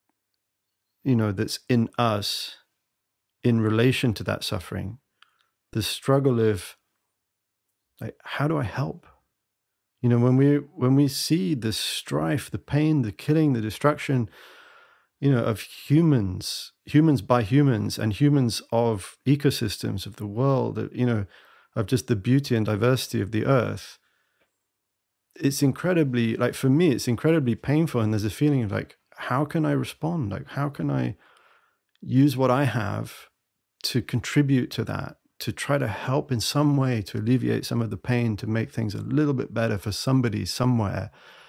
you know, that's in us, in relation to that suffering, the struggle of like, how do I help? You know, when we when we see the strife, the pain, the killing, the destruction, you know, of humans, humans by humans, and humans of ecosystems of the world, you know, of just the beauty and diversity of the earth, it's incredibly, like for me, it's incredibly painful. And there's a feeling of like, how can I respond? Like, how can I use what I have to contribute to that, to try to help in some way to alleviate some of the pain, to make things a little bit better for somebody somewhere.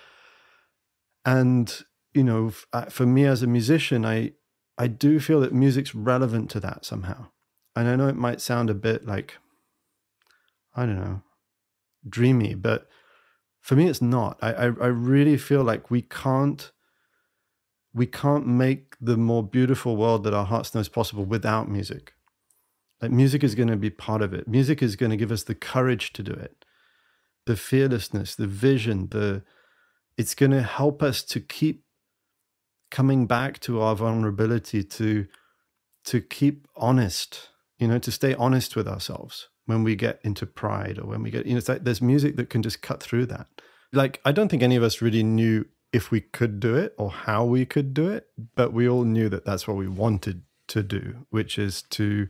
And, you know, for me as a musician, I, I do feel that music's relevant to that somehow. And I know it might sound a bit like, I don't know, dreamy, but for me, it's not. I, I, I really feel like we can't, we can't make the more beautiful world that our hearts know is possible without music. Like music is going to be part of it. Music is going to give us the courage to do it, the fearlessness, the vision, the it's going to help us to keep coming back to our vulnerability, to to keep honest, you know, to stay honest with ourselves when we get into pride or when we get, you know, it's like there's music that can just cut through that. Like, I don't think any of us really knew if we could do it or how we could do it, but we all knew that that's what we wanted to do, which is to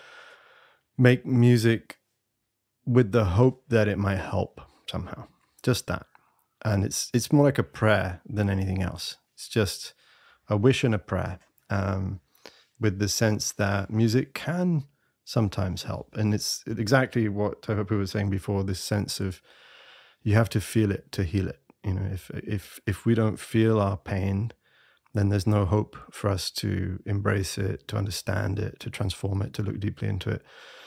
make music with the hope that it might help somehow. Just that. And it's it's more like a prayer than anything else. It's just a wish and a prayer, um, with the sense that music can sometimes help. And it's exactly what Phap Huu was saying before, this sense of you have to feel it to heal it. You know, if if if we don't feel our pain, then there's no hope for us to embrace it, to understand it, to transform it, to look deeply into it.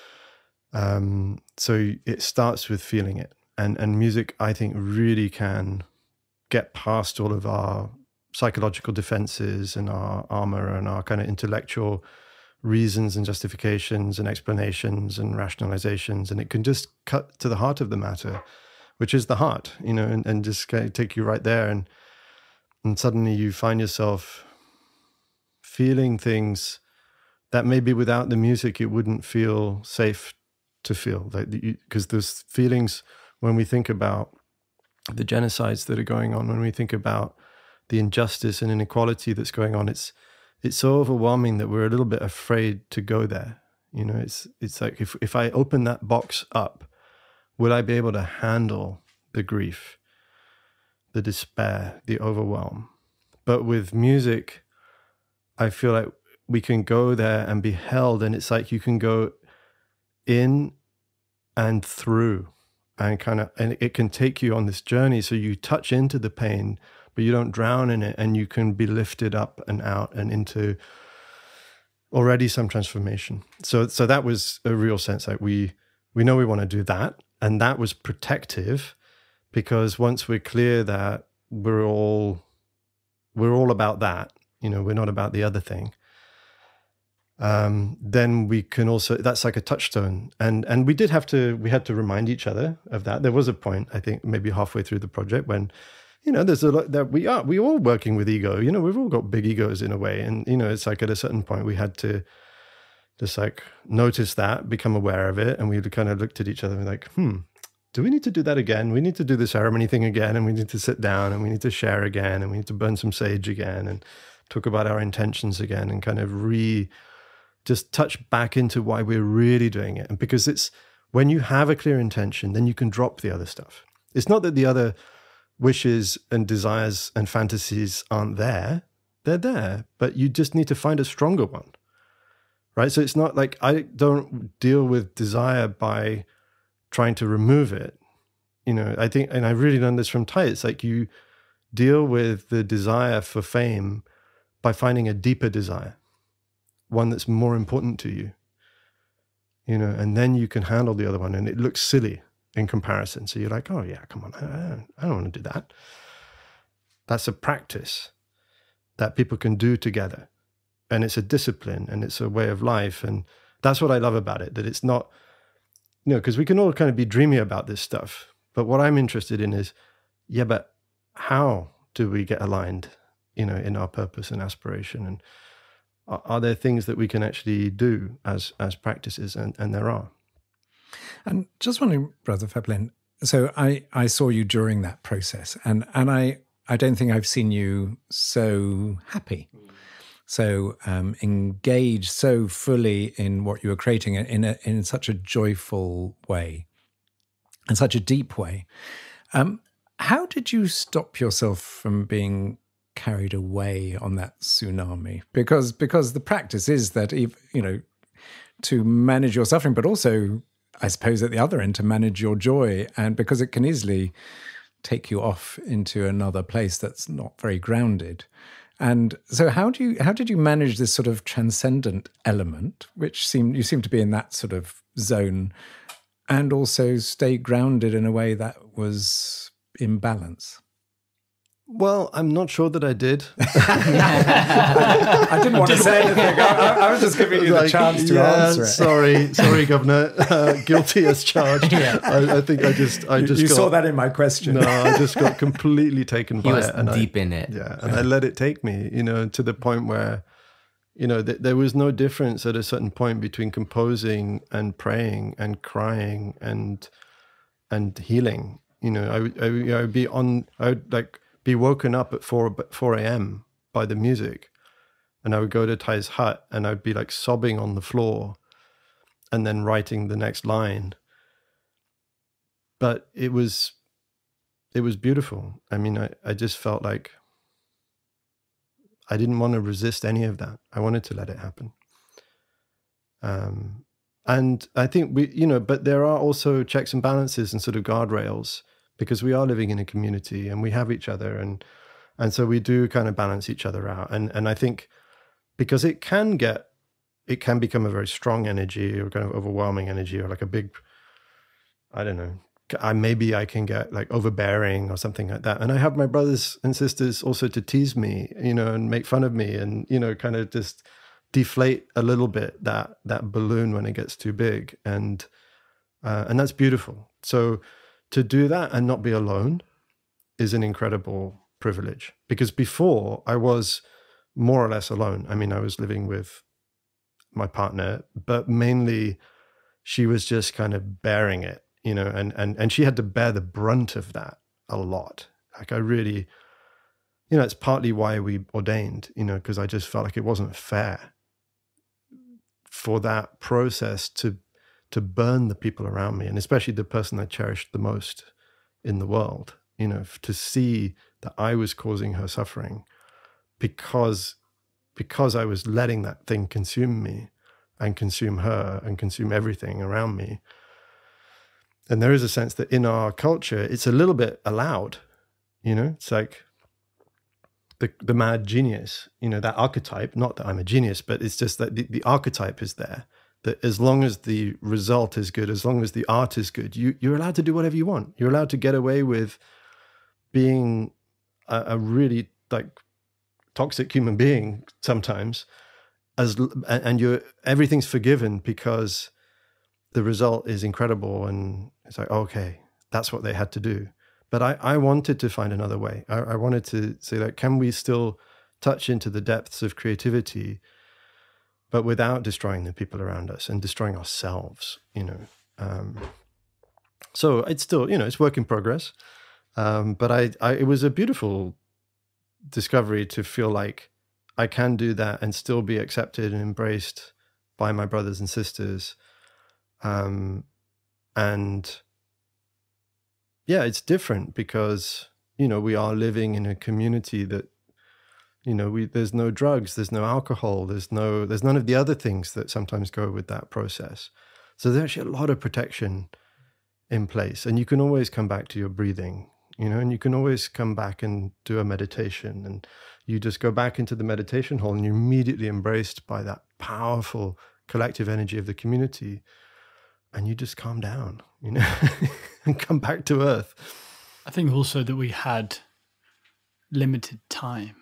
Um, so it starts with feeling it. And and music, I think, really can get past all of our psychological defenses and our armor and our kind of intellectual reasons and justifications and explanations and rationalizations. And it can just cut to the heart of the matter, which is the heart, you know, and, and just kind of take you right there. And, and suddenly you find yourself feeling things that maybe without the music, it wouldn't feel safe to feel. Like, because there's feelings when we think about the genocides that are going on, when we think about the injustice and inequality that's going on, it's it's so overwhelming that we're a little bit afraid to go there. You know, it's it's like if, if I open that box up, will I be able to handle the grief, the despair, the overwhelm? But with music, I feel like we can go there and be held, and it's like you can go in and through, and kind of, and it can take you on this journey. So you touch into the pain, but you don't drown in it, and you can be lifted up and out and into already some transformation. So, so that was a real sense. Like we, we know we want to do that, and that was protective, because once we're clear that we're all, we're all about that, you know, we're not about the other thing. Um, then we can also, that's like a touchstone. And and we did have to, we had to remind each other of that. There was a point, I think, maybe halfway through the project when, you know, there's a lot that we are, we all working with ego, you know, we've all got big egos in a way. And, you know, it's like at a certain point we had to just like notice that, become aware of it. And we kind of looked at each other and like, hmm, do we need to do that again? We need to do the ceremony thing again. And we need to sit down and we need to share again. And we need to burn some sage again and talk about our intentions again and kind of re, just touch back into why we're really doing it. And because it's, when you have a clear intention, then you can drop the other stuff. It's not that the other wishes and desires and fantasies aren't there. They're there, but you just need to find a stronger one, right? So it's not like I don't deal with desire by trying to remove it. You know, I think, and I really learned this from Thai, it's like you deal with the desire for fame by finding a deeper desire, one that's more important to you, you know, and then you can handle the other one, and it looks silly in comparison. So you're like, oh yeah, come on, I don't, I don't want to do that. That's a practice that people can do together. And it's a discipline and it's a way of life. And that's what I love about it, that it's not, you know, because we can all kind of be dreamy about this stuff. But what I'm interested in is, yeah, but how do we get aligned, you know, in our purpose and aspiration? And are, are there things that we can actually do as as practices? And, and there are. And just wondering, Brother Phap Linh, so I, I saw you during that process, and, and I, I don't think I've seen you so happy, so um, engaged so fully in what you were creating in a, in such a joyful way, in such a deep way. Um, how did you stop yourself from being carried away on that tsunami? Because because the practice is that, you know, to manage your suffering, but also, I suppose, at the other end, to manage your joy, and because it can easily take you off into another place that's not very grounded. And so how do you how did you manage this sort of transcendent element, which seemed you seem to be in that sort of zone, and also stay grounded in a way that was in balance? Well, I'm not sure that I did. I didn't want to say anything. I, I was just giving you like, the chance to yeah, answer it. Sorry, sorry, Governor. Uh, guilty as charged. Yeah. I, I think I just, I just you got, saw that in my question. No, I just got completely taken He by was it. And deep I, in it. Yeah, and I let it take me, you know, to the point where, you know, th- there was no difference at a certain point between composing and praying and crying and and healing. You know, I would, I would, I would be on, I would like be woken up at four four a.m. by the music, and I would go to Thai's hut and I'd be like sobbing on the floor, and then writing the next line. But it was, it was beautiful. I mean, I, I just felt like I didn't want to resist any of that. I wanted to let it happen. Um, and I think we, you know, but there are also checks and balances and sort of guardrails, because we are living in a community and we have each other, and and so we do kind of balance each other out. And and I think because it can get, it can become a very strong energy or kind of overwhelming energy, or like a big, I don't know, I maybe I can get like overbearing or something like that. And I have my brothers and sisters also to tease me, you know, and make fun of me, and, you know, kind of just deflate a little bit that that balloon when it gets too big. And uh, and that's beautiful. So to do that and not be alone is an incredible privilege, because before I was more or less alone. I mean, I was living with my partner, but mainly she was just kind of bearing it, you know, and and and she had to bear the brunt of that a lot. Like I really, you know, it's partly why we ordained, you know, because I just felt like it wasn't fair for that process to to burn the people around me, and especially the person I cherished the most in the world, you know, to see that I was causing her suffering because because I was letting that thing consume me and consume her and consume everything around me. And there is a sense that in our culture, it's a little bit allowed, you know, it's like the the mad genius, you know, that archetype, not that I'm a genius, but it's just that the, the archetype is there, that as long as the result is good, as long as the art is good, you, you're allowed to do whatever you want. You're allowed to get away with being a, a really like toxic human being sometimes, as and you're everything's forgiven because the result is incredible, and it's like, okay, that's what they had to do. But I, I wanted to find another way. I, I wanted to say, like, can we still touch into the depths of creativity, but without destroying the people around us and destroying ourselves, you know? Um, so it's still, you know, it's work in progress. Um, but I, I, it was a beautiful discovery to feel like I can do that and still be accepted and embraced by my brothers and sisters. Um, and yeah, it's different because, you know, we are living in a community that, you know, we, there's no drugs, there's no alcohol, there's no, there's none of the other things that sometimes go with that process. So there's actually a lot of protection in place, and you can always come back to your breathing, you know, and you can always come back and do a meditation, and you just go back into the meditation hall and you're immediately embraced by that powerful collective energy of the community. And you just calm down, you know, and come back to earth. I think also that we had limited time.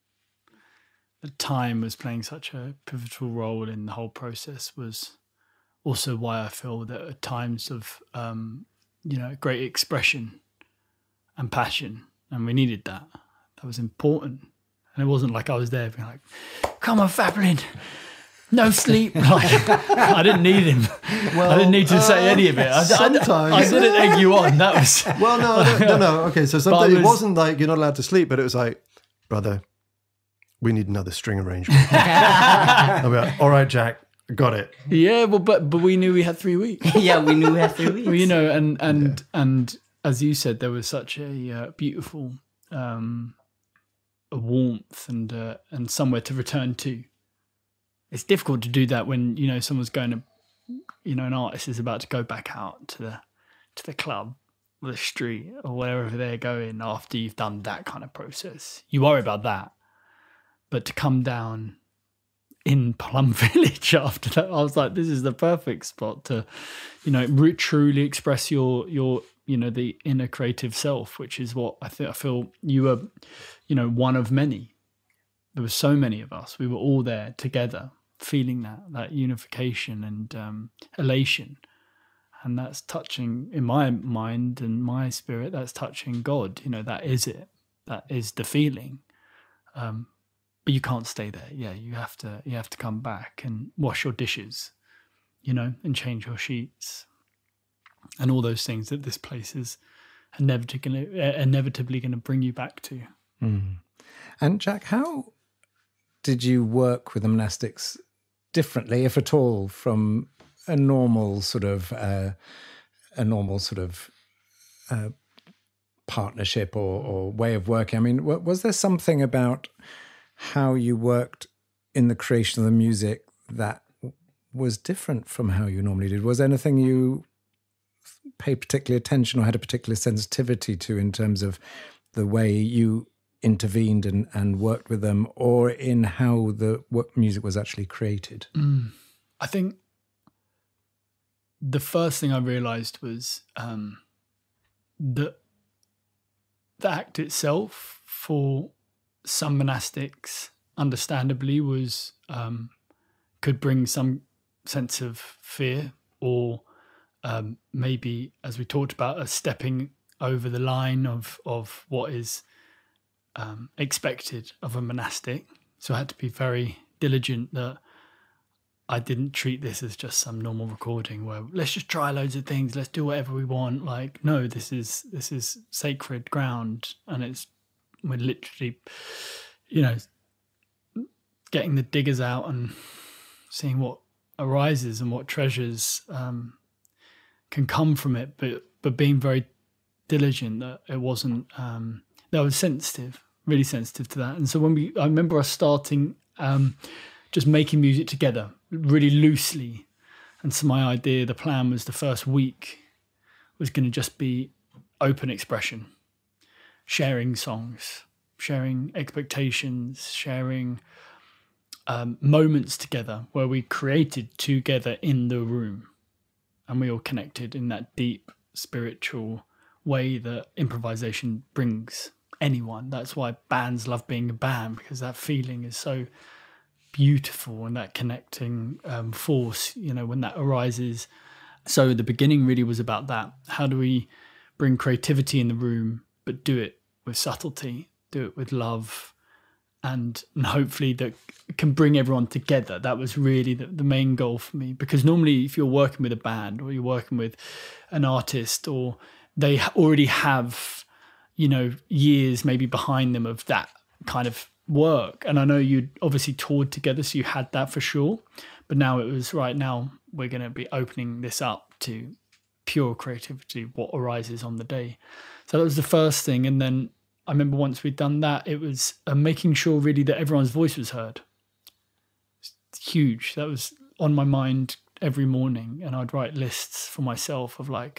The time was playing such a pivotal role in the whole process, was also why I feel that at times of, um, you know, great expression and passion, and we needed that. That was important. And it wasn't like I was there being like, come on, Phap Linh. No sleep. Like, I didn't need him. Well, I didn't need to uh, say any of it. I, sometimes. I, I didn't egg you on. That was... Well, no, no, no. no. Okay, so sometimes was, it wasn't like you're not allowed to sleep, but it was like, brother, we need another string arrangement. I'll be like, all right, Jack, got it. Yeah, well, but but we knew we had three weeks. Yeah, we knew we had three weeks. Well, you know, and and yeah. and as you said, there was such a uh, beautiful um, a warmth and uh, and somewhere to return to. It's difficult to do that when, you know, someone's going to, you know, an artist is about to go back out to the to the club or the street or wherever they're going after you've done that kind of process. You worry about that. But to come down in Plum Village after that, I was like, this is the perfect spot to, you know, re- truly express your your you know, the inner creative self, which is what I think I feel you were, you know, one of many. There were so many of us. We were all there together, feeling that, that unification and um, elation. And that's touching, in my mind and my spirit, that's touching God. You know, that is it. That is the feeling. Um, but you can't stay there. Yeah, you have to you have to come back and wash your dishes, you know, and change your sheets. And all those things that this place is inevitably, inevitably going to bring you back to. Mm. And Jack, how did you work with the monastics differently, if at all, from a normal sort of uh, a normal sort of uh, partnership or, or way of working? I mean, was there something about how you worked in the creation of the music that was different from how you normally did? Was there anything you paid particular attention or had a particular sensitivity to in terms of the way you intervened and, and worked with them, or in how the what music was actually created? Mm. I think the first thing I realized was um, that the act itself, for some monastics, understandably, was um, could bring some sense of fear, or um, maybe, as we talked about, a stepping over the line of of what is um, expected of a monastic. So I had to be very diligent that I didn't treat this as just some normal recording where let's just try loads of things, let's do whatever we want. Like, no, this is this is sacred ground, and it's we're literally, you know, getting the diggers out and seeing what arises and what treasures um, can come from it, but but being very diligent that it wasn't um, that I was sensitive, really sensitive to that. And so when we, I remember us starting um, just making music together, really loosely. And so my idea, the plan was the first week was going to just be open expression, sharing songs, sharing expectations, sharing um, moments together where we created together in the room, and we all connected in that deep spiritual way that improvisation brings anyone. That's why bands love being a band, because that feeling is so beautiful, and that connecting um, force, you know, when that arises. So the beginning really was about that. How do we bring creativity in the room, but do it with subtlety, do it with love, and, and hopefully that can bring everyone together. That was really the, the main goal for me, because normally if you're working with a band or you're working with an artist, or they already have, you know, years maybe behind them of that kind of work. And I know you'd obviously toured together, so you had that for sure. But now it was, right now we're going to be opening this up to pure creativity, what arises on the day. So that was the first thing. And then I remember once we'd done that, it was uh, making sure really that everyone's voice was heard. It's huge. That was on my mind every morning. And I'd write lists for myself of like,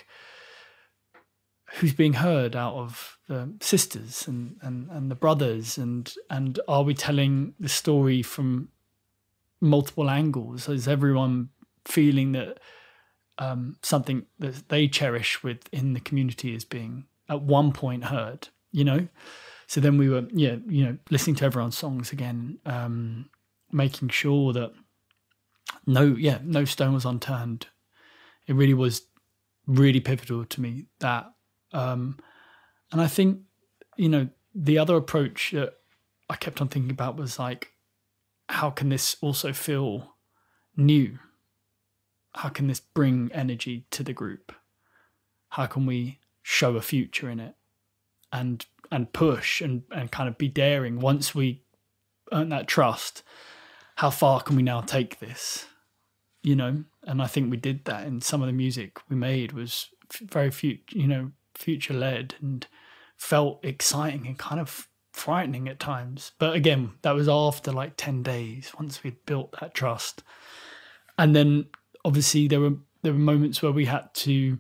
who's being heard out of the sisters and, and, and the brothers, and and are we telling the story from multiple angles? Is everyone feeling that um, something that they cherish within the community is being at one point heard, you know? So then we were, yeah, you know, listening to everyone's songs again, um, making sure that no, yeah, no stone was unturned. It really was really pivotal to me, that. Um, and I think, you know, the other approach that I kept on thinking about was like, how can this also feel new? How can this bring energy to the group? How can we show a future in it and and push and, and kind of be daring once we earn that trust? How far can we now take this? You know, and I think we did that, and some of the music we made was very few, you know, future-led and felt exciting and kind of frightening at times. But again, that was after like ten days, once we'd built that trust. And then obviously there were there were moments where we had to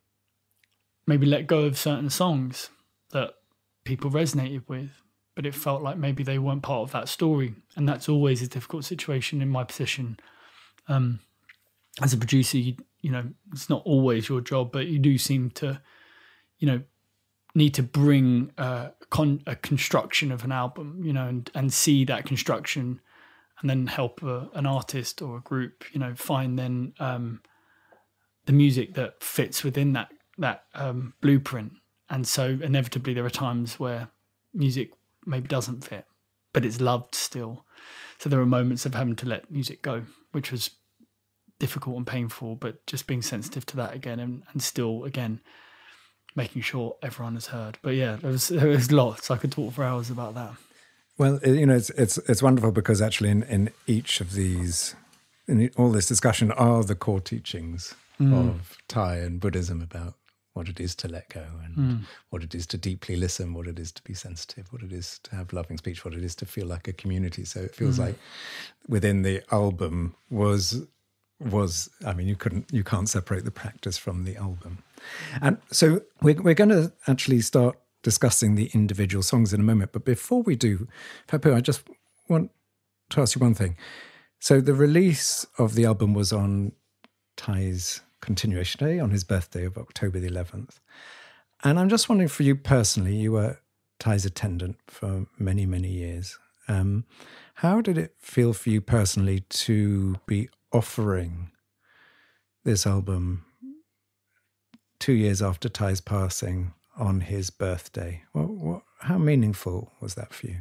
maybe let go of certain songs that people resonated with, but it felt like maybe they weren't part of that story. And that's always a difficult situation in my position. Um, as a producer, you, you know, it's not always your job, but you do seem to you know, need to bring uh, con- a construction of an album, you know, and, and see that construction, and then help a, an artist or a group, you know, find then um, the music that fits within that that um, blueprint. And so inevitably there are times where music maybe doesn't fit, but it's loved still. So there are moments of having to let music go, which was difficult and painful, but just being sensitive to that again, and, and still, again, making sure everyone is heard. But yeah, there was, there was lots. I could talk for hours about that. Well, you know, it's it's it's wonderful because actually in, in each of these, in all this discussion are the core teachings mm. of Thai and Buddhism about what it is to let go and mm. what it is to deeply listen, what it is to be sensitive, what it is to have loving speech, what it is to feel like a community. So it feels mm. like within the album was, was I mean, you couldn't, you can't separate the practice from the album. And so we're, we're going to actually start discussing the individual songs in a moment. But before we do, Phap Huu, I just want to ask you one thing. So the release of the album was on Thai's Continuation Day, on his birthday of October the eleventh. And I'm just wondering for you personally, you were Thai's attendant for many, many years. Um, how did it feel for you personally to be offering this album two years after Thai's passing on his birthday? What, what, how meaningful was that for you?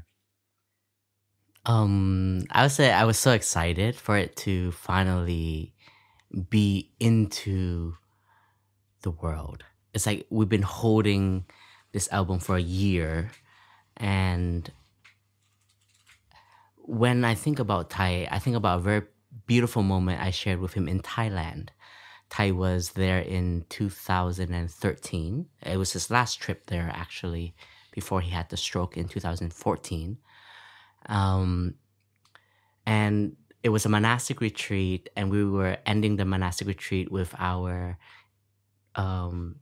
Um, I would say I was so excited for it to finally be into the world. It's like we've been holding this album for a year, and when I think about Thai, I think about a very beautiful moment I shared with him in Thailand. Thai was there in two thousand thirteen. It was his last trip there, actually, before he had the stroke in two thousand fourteen. Um, and it was a monastic retreat, and we were ending the monastic retreat with our um,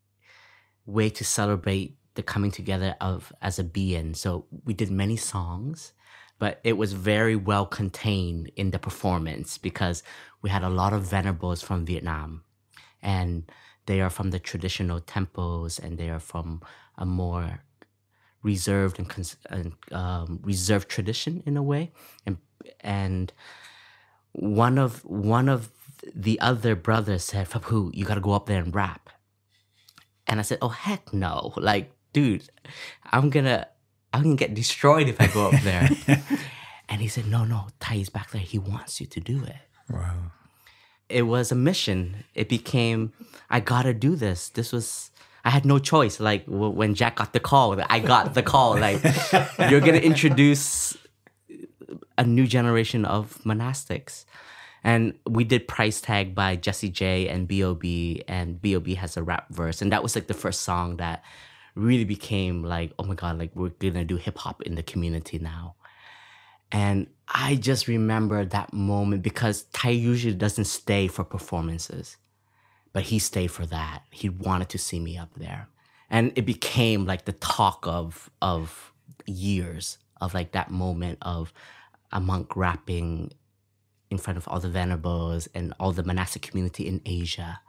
way to celebrate the coming together of as a being. So we did many songs, but it was very well contained in the performance because we had a lot of venerables from Vietnam, and they are from the traditional temples, and they are from a more reserved and, cons- and um, reserved tradition in a way, and and one of one of the other brothers said, "Phap Huu, you got to go up there and rap." And I said, "Oh heck no! Like, dude, I'm gonna I'm gonna get destroyed if I go up there." And he said, "No, no, Thai's back there. He wants you to do it." Wow! It was a mission. It became, I gotta do this. This was. I had no choice. Like when Jack got the call, I got the call. Like, you're gonna introduce a new generation of monastics. And we did Price Tag by Jessie J and B O B, and B O B has a rap verse. And that was like the first song that really became like, oh my God, like we're gonna do hip hop in the community now. And I just remember that moment because Thai usually doesn't stay for performances, but he stayed for that. He wanted to see me up there. And it became like the talk of, of years of like that moment of a monk rapping in front of all the venerables and all the monastic community in Asia.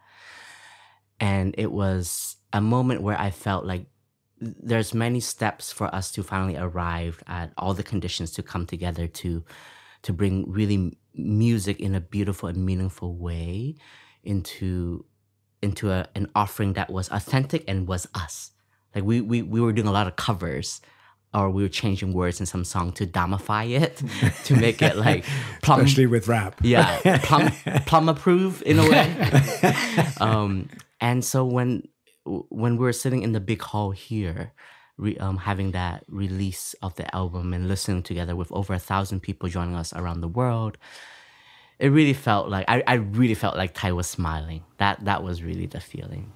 And it was a moment where I felt like there's many steps for us to finally arrive at all the conditions to come together to, to bring really music in a beautiful and meaningful way into, into a, an offering that was authentic and was us. Like we, we, we were doing a lot of covers, or we were changing words in some song to Dharmify it, to make it like plum, especially with rap. Yeah, plum, plum approved in a way. um, and so when when we were sitting in the big hall here, re, um, having that release of the album and listening together with over a thousand people joining us around the world, it really felt like I, I really felt like Thai was smiling. That that was really the feeling.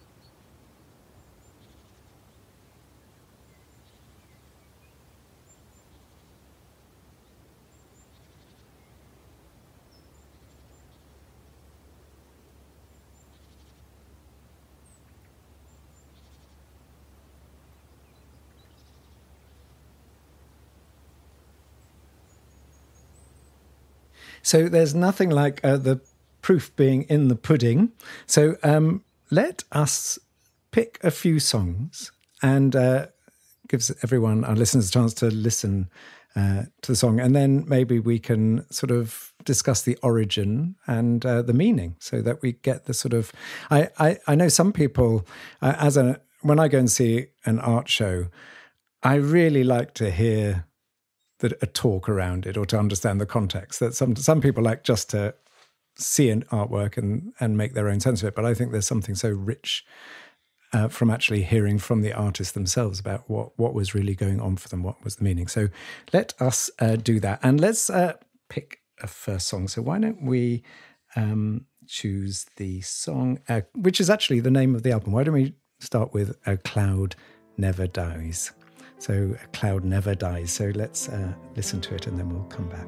So there's nothing like uh, the proof being in the pudding. So um, let us pick a few songs and uh, gives everyone, our listeners, a chance to listen uh, to the song. And then maybe we can sort of discuss the origin and uh, the meaning so that we get the sort of... I, I, I know some people, uh, as a when I go and see an art show, I really like to hear the, a talk around it or to understand the context. That some some people like just to see an artwork and, and make their own sense of it. But I think there's something so rich uh, from actually hearing from the artists themselves about what, what was really going on for them, what was the meaning. So let us uh, do that. And let's uh, pick a first song. So why don't we um, choose the song, uh, which is actually the name of the album. Why don't we start with A Cloud Never Dies? So A Cloud Never Dies. So let's uh, listen to it and then we'll come back.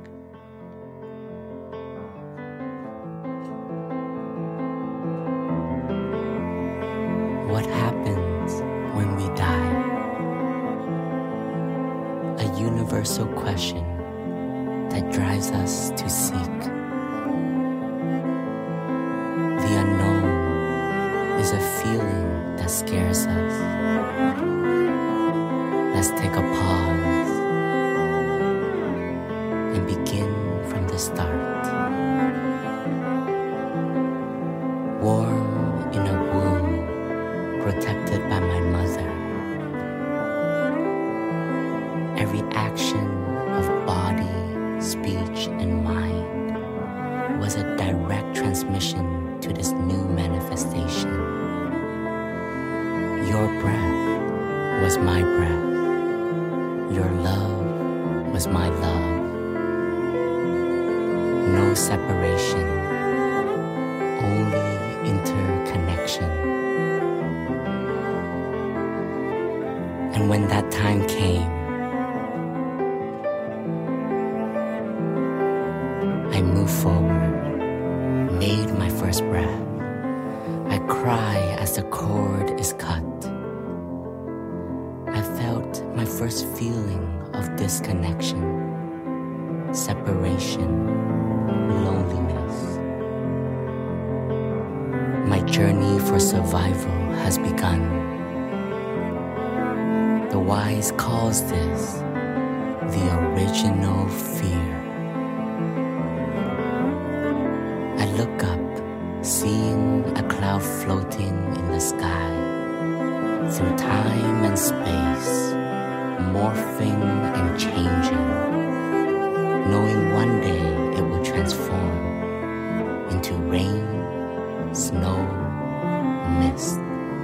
What happens when we die? A universal question that drives us to seek. The unknown is a feeling that scares us. Let's take a pause and begin from the start. Warm in a womb protected by my mother. Every action of body, speech, and mind was a direct transmission to this new manifestation. Your breath was my breath. Your love was my love. No separation, only interconnection. And when that time came, I moved forward, made my first breath. I cry as the cord is cut. I felt my first feeling of disconnection, separation, loneliness. My journey for survival has begun. The wise calls this the original fear. I look up, seeing a cloud floating in the sky. Through time and space, morphing and changing, knowing one day it will transform into rain, snow, mist.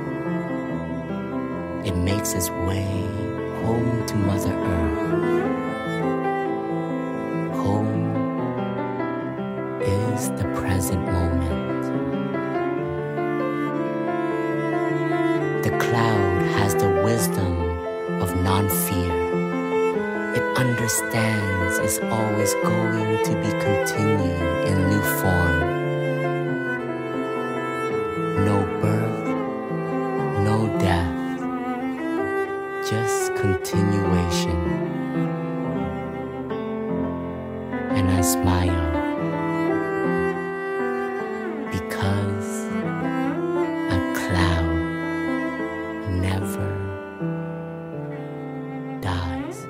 It makes its way home to Mother Earth. Home is the present moment. The cloud has the wisdom of non-fear. It understands it's always going to be continued in new form. No birth, no death. Just continuation. And I smile because a cloud never dies.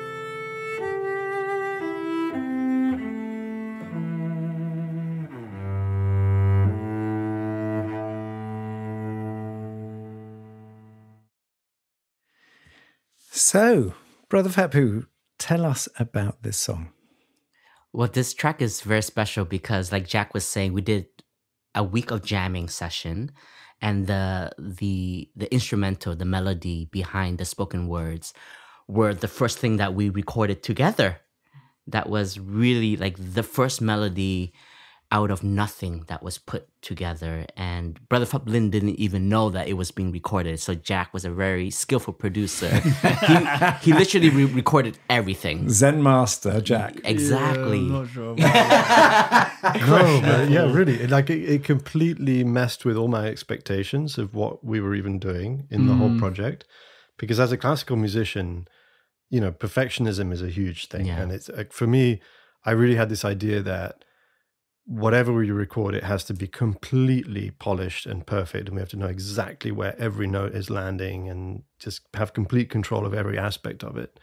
So, Brother Phap Huu, tell us about this song. Well, this track is very special because, like Jack was saying, we did a week of jamming session, and the the the instrumental, the melody behind the spoken words were the first thing that we recorded together. That was really like the first melody out of nothing that was put together. And Brother Phap Linh didn't even know that it was being recorded. So Jack was a very skillful producer. he, he literally re- recorded everything. Zen master, Jack. Exactly. Yeah, I'm not sure about No, but yeah, really. It, like it, it completely messed with all my expectations of what we were even doing in the Mm. whole project. Because as a classical musician, you know, perfectionism is a huge thing. Yeah. And it's like, for me, I really had this idea that whatever we record, it has to be completely polished and perfect, and we have to know exactly where every note is landing and just have complete control of every aspect of it.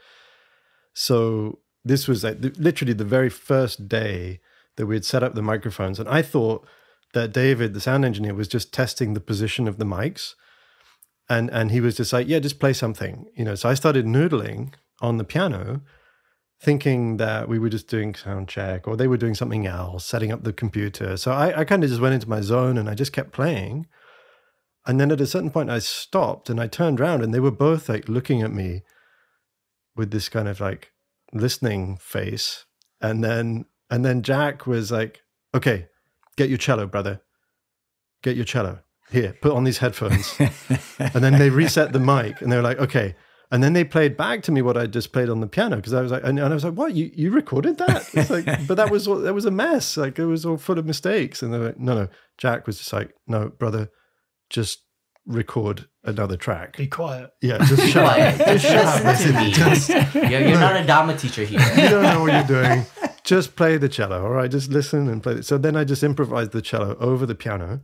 So this was like literally the very first day that we had set up the microphones, and I thought that David, the sound engineer, was just testing the position of the mics, and and he was just like, yeah, just play something, you know. So I started noodling on the piano, thinking that we were just doing sound check, or they were doing something else, setting up the computer. So I, I kind of just went into my zone and I just kept playing. And then at a certain point I stopped and I turned around and they were both like looking at me with this kind of like listening face. And then, and then Jack was like, okay, get your cello, brother. Get your cello. Here, put on these headphones. And then they reset the mic and they were like, okay. And then they played back to me what I just played on the piano, because I was like, and, and I was like, "What? You you recorded that?" It's like, but that was all, that was a mess. Like it was all full of mistakes. And they were like, "No, no." Jack was just like, "No, brother, just record another track. Be quiet. Yeah, just shut up. Just shut up. Listen to me. Just, You're, you're not a Dharma teacher here. you don't know what you're doing. Just play the cello, all right? Just listen and play it." So then I just improvised the cello over the piano,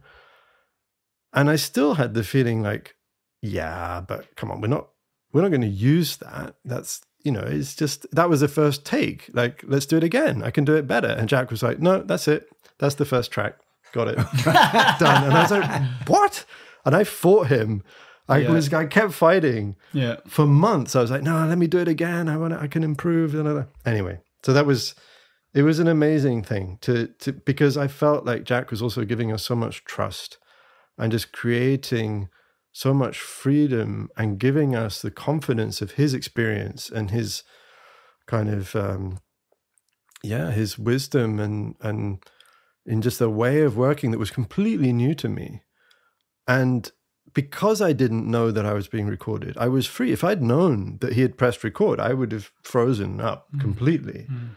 and I still had the feeling like, "Yeah, but come on, we're not." We're not going to use that. That's, you know, it's just, that was the first take. Like, let's do it again. I can do it better. And Jack was like, no, that's it. That's the first track. Got it. Done. And I was like, what? And I fought him. I yeah. was, I kept fighting yeah. for months. I was like, no, let me do it again. I want to, I can improve. Anyway, so that was, it was an amazing thing to, to, because I felt like Jack was also giving us so much trust and just creating so much freedom and giving us the confidence of his experience and his kind of, um, yeah, his wisdom and, and in just a way of working that was completely new to me. And because I didn't know that I was being recorded, I was free. If I'd known that he had pressed record, I would have frozen up mm. completely. Mm.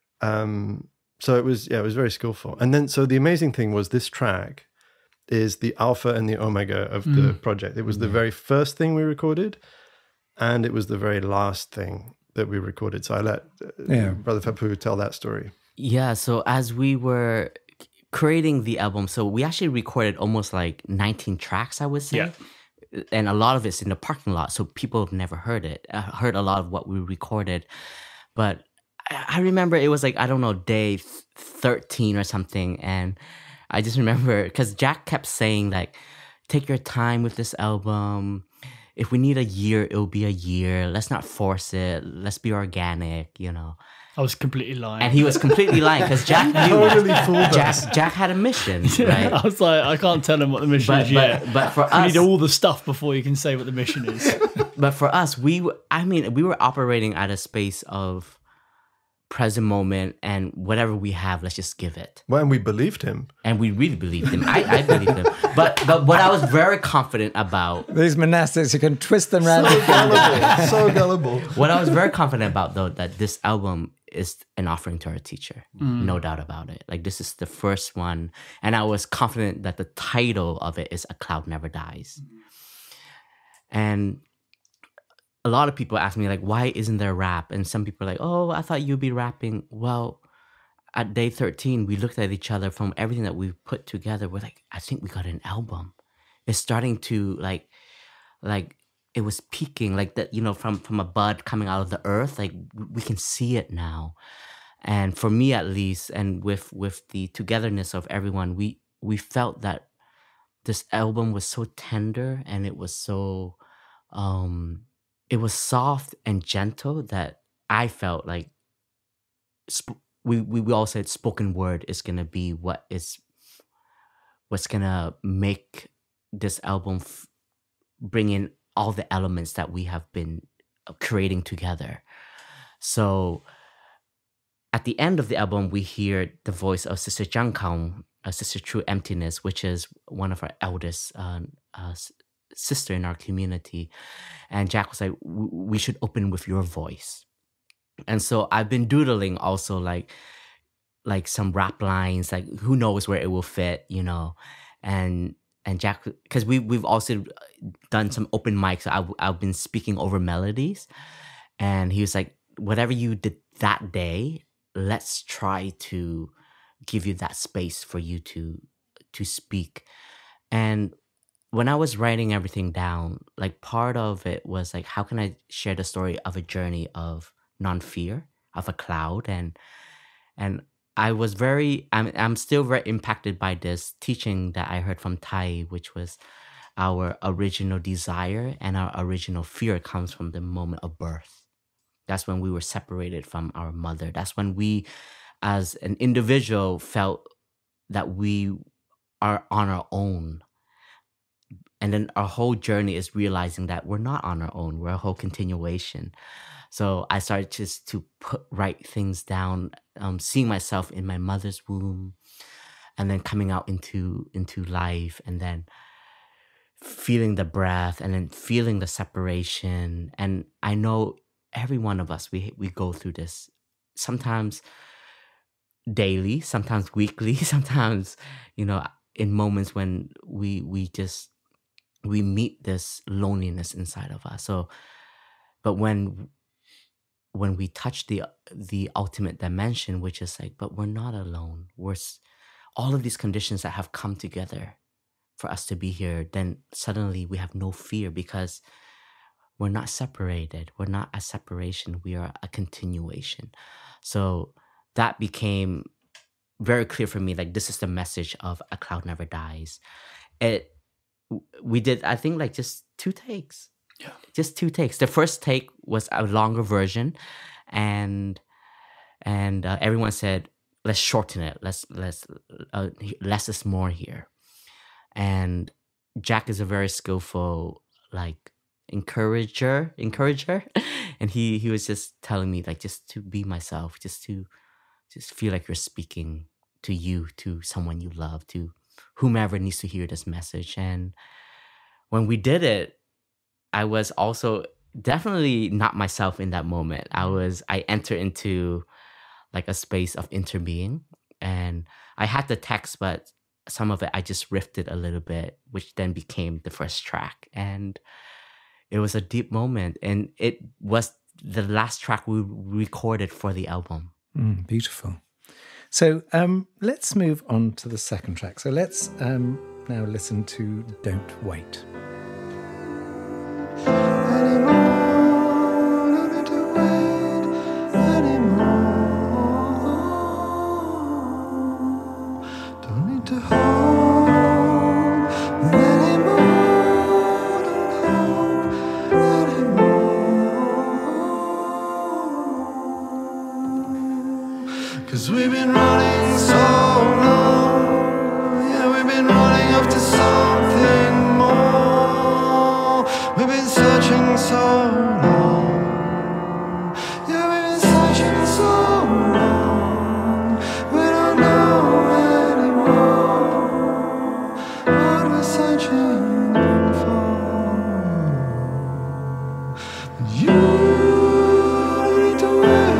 Um, so it was, yeah, it was very skillful. And then, so the amazing thing was this track is the alpha and the omega of mm. the project. It was the yeah. very first thing we recorded, and it was the very last thing that we recorded. So I let uh, yeah. Brother Phap Huu tell that story. Yeah, so as we were creating the album, so we actually recorded almost like nineteen tracks, I would say. Yeah. And a lot of it's in the parking lot, so people have never heard it, uh, heard a lot of what we recorded. But I remember it was like, I don't know, day thirteen or something, and I just remember, because Jack kept saying, like, take your time with this album. If we need a year, it'll be a year. Let's not force it. Let's be organic, you know. I was completely lying. And he was completely lying, because Jack knew. Totally fooled Jack, us. Jack had a mission, yeah, right? I was like, I can't tell him what the mission but, is but, yet. But for you us... need all the stuff before you can say what the mission is. But for us, we, I mean, we were operating at a space of present moment, and whatever we have, let's just give it. Well, and we believed him. And we really believed him. I, I believed him. But but what I was very confident about... These monastics, you can twist them around. So gullible. So gullible. What I was very confident about, though, that this album is an offering to our teacher. Mm. No doubt about it. Like, this is the first one. And I was confident that the title of it is A Cloud Never Dies. Mm. And a lot of people ask me, like, why isn't there rap? And some people are like, oh, I thought you'd be rapping. Well, at day thirteen, we looked at each other from everything that we've put together. We're like, I think we got an album. It's starting to, like, like it was peaking, like that, you know, from, from a bud coming out of the earth. Like, we can see it now. And for me, at least, and with, with the togetherness of everyone, we, we felt that this album was so tender, and it was so... um. It was soft and gentle that I felt like sp- we, we we all said spoken word is gonna be what is what's gonna make this album f- bring in all the elements that we have been creating together. So at the end of the album, we hear the voice of Sister Jang Kaung, uh, Sister True Emptiness, which is one of our eldest uh, uh, sister in our community. And Jack was like, we should open with your voice. And so I've been doodling also like like some rap lines, like who knows where it will fit, you know. And and Jack, because we, we've also done some open mics, so I, I've been speaking over melodies. And he was like, whatever you did that day, let's try to give you that space for you to to speak. And when I was writing everything down, like part of it was like, how can I share the story of a journey of non-fear, of a cloud? And and I was very, I'm I'm still very impacted by this teaching that I heard from Thai, which was our original desire and our original fear comes from the moment of birth. That's when we were separated from our mother. That's when we, as an individual, felt that we are on our own. And then our whole journey is realizing that we're not on our own. We're a whole continuation. So I started just to put write things down, um, seeing myself in my mother's womb, and then coming out into into life, and then feeling the breath, and then feeling the separation. And I know every one of us, we we go through this, sometimes daily, sometimes weekly, sometimes, you know, in moments when we we just we meet this loneliness inside of us. So, but when when we touch the the ultimate dimension, which is like, but we're not alone. We're s- all of these conditions that have come together for us to be here. Then suddenly we have no fear because we're not separated. We're not a separation. We are a continuation. So that became very clear for me. Like, this is the message of A Cloud Never Dies. It we did, I think, like just two takes. Yeah. Just two takes. The first take was a longer version, and and uh, everyone said, let's shorten it. Let's let's uh, less is more here. And Jack is a very skillful like encourager, encourager, and he he was just telling me like just to be myself, just to just feel like you're speaking to you, to someone you love, to whomever needs to hear this message. And when we did it, I was also definitely not myself in that moment. I was, I entered into like a space of interbeing, and I had the text, but some of it I just riffed a little bit, which then became the first track. And it was a deep moment, and it was the last track we recorded for the album. Mm, beautiful. So um, let's move on to the second track. So let's um, now listen to Don't Wait. We've been running so long, yeah, we've been running after something more. We've been searching so long, yeah, we've been searching so long. We don't know anymore what we're searching for. You don't need to wait.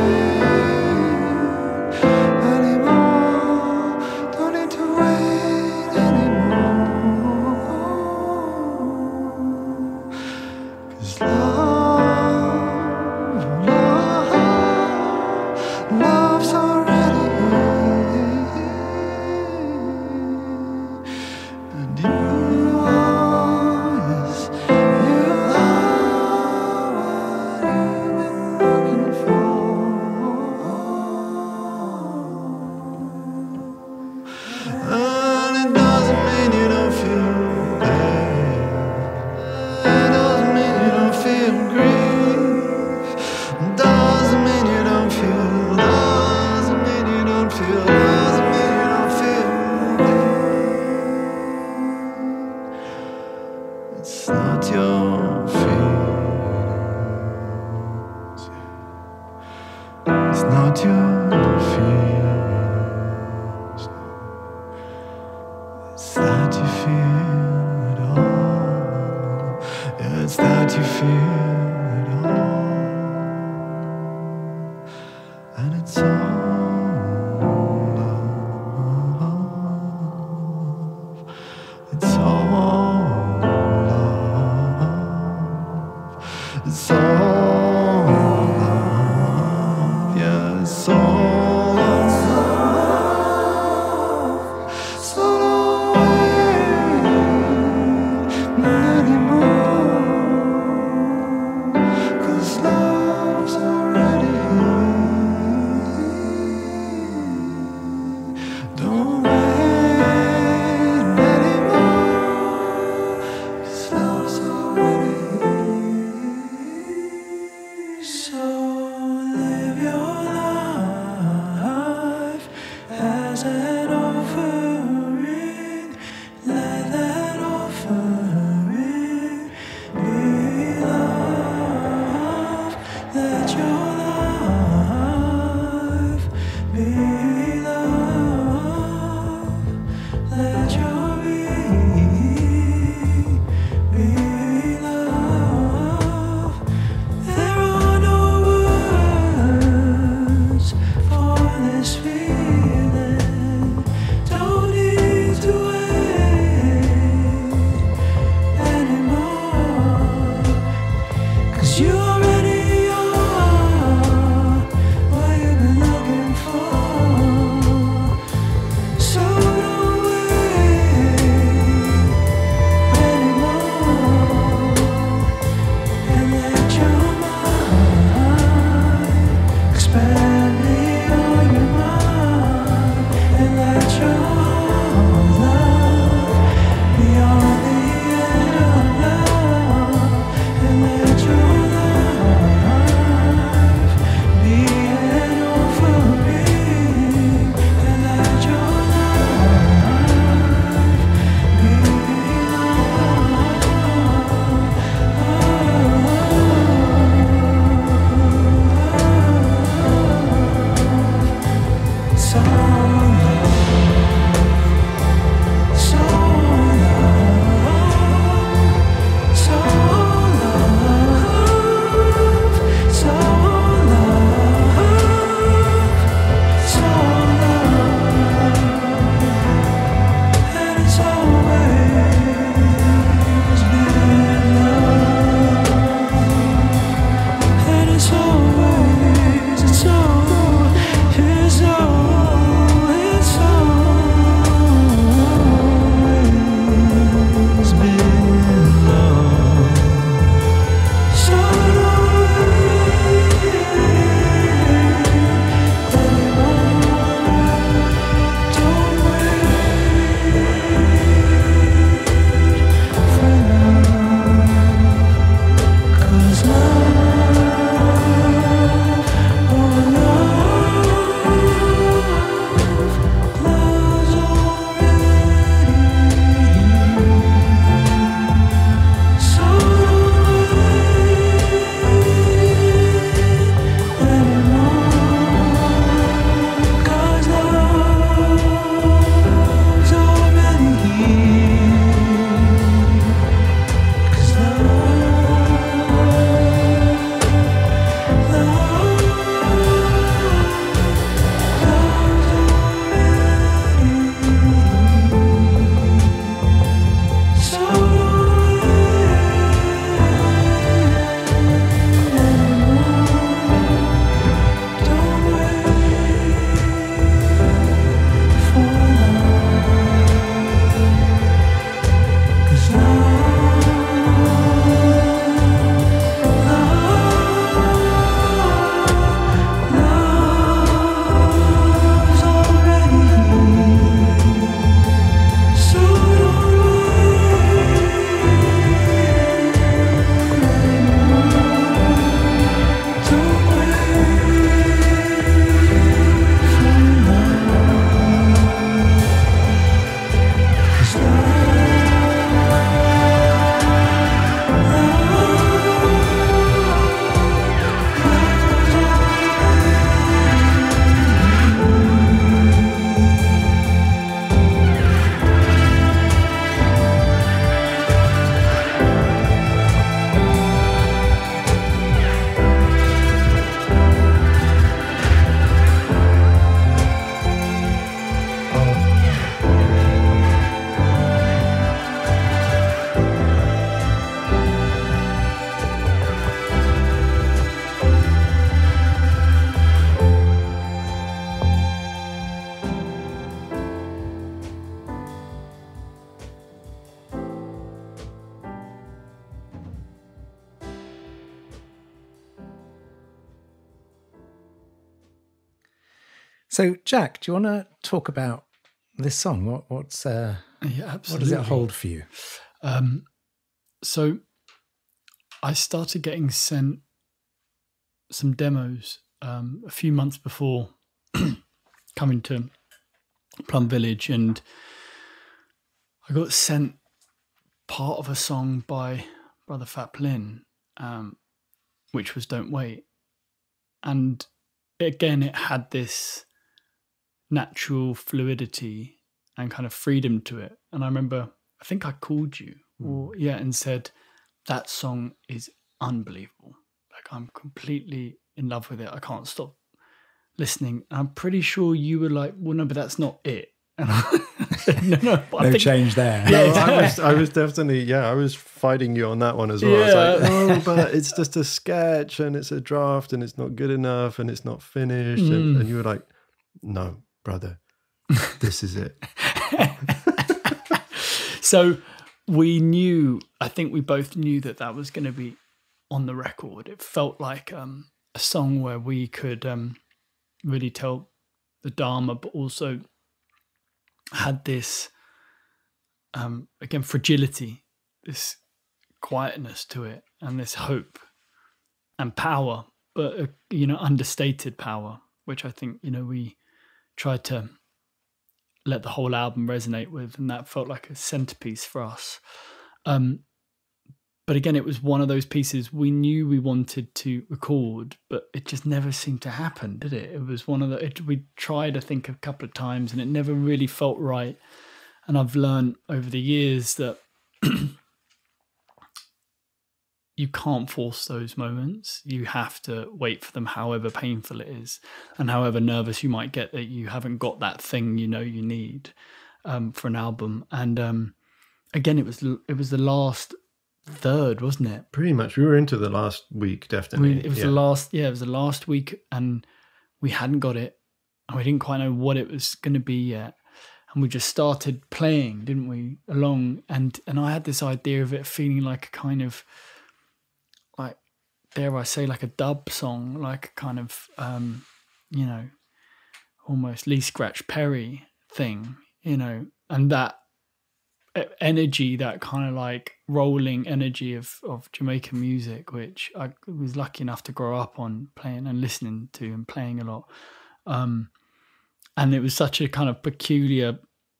It's all love. As an offering, let that offering So, Jack, do you want to talk about this song? What what's uh, Yeah, absolutely. what does it hold for you? Um, so I started getting sent some demos um, a few months before coming to Plum Village, and I got sent part of a song by Brother Phap Linh, um, which was Don't Wait. And again, it had this natural fluidity and kind of freedom to it. And I remember, I think I called you, or yeah, and said, that song is unbelievable. Like, I'm completely in love with it. I can't stop listening. I'm pretty sure you were like, well, no, but that's not it. And I said, no, no, I No think, change there. No, I was, I was definitely, yeah, I was fighting you on that one as well. Yeah. I was like, oh, but it's just a sketch and it's a draft and it's not good enough and it's not finished. Mm. And, and you were like, no, brother, this is it. So we knew, I think we both knew that that was going to be on the record. It felt like um, a song where we could um, really tell the Dharma, but also had this, um, again, fragility, this quietness to it, and this hope and power, but, uh, you know, understated power, which I think, you know, we tried to let the whole album resonate with, and that felt like a centerpiece for us. Um, but again, it was one of those pieces we knew we wanted to record, but it just never seemed to happen, did it? It was one of the, it, we tried, I think, a couple of times, and it never really felt right. And I've learned over the years that you can't force those moments. You have to wait for them, however painful it is, and however nervous you might get that you haven't got that thing you know you need um, for an album. And um, again, it was it was the last third, wasn't it? Pretty much. We were into the last week, definitely. We, it was yeah. the last, yeah, it was the last week, and we hadn't got it, and we didn't quite know what it was going to be yet. And we just started playing, didn't we, along? And and I had this idea of it feeling like a kind of, like, dare I say, like a dub song, like a kind of, um, you know, almost Lee Scratch Perry thing, you know, and that energy, that kind of like rolling energy of, of Jamaican music, which I was lucky enough to grow up on playing and listening to and playing a lot. Um, and it was such a kind of peculiar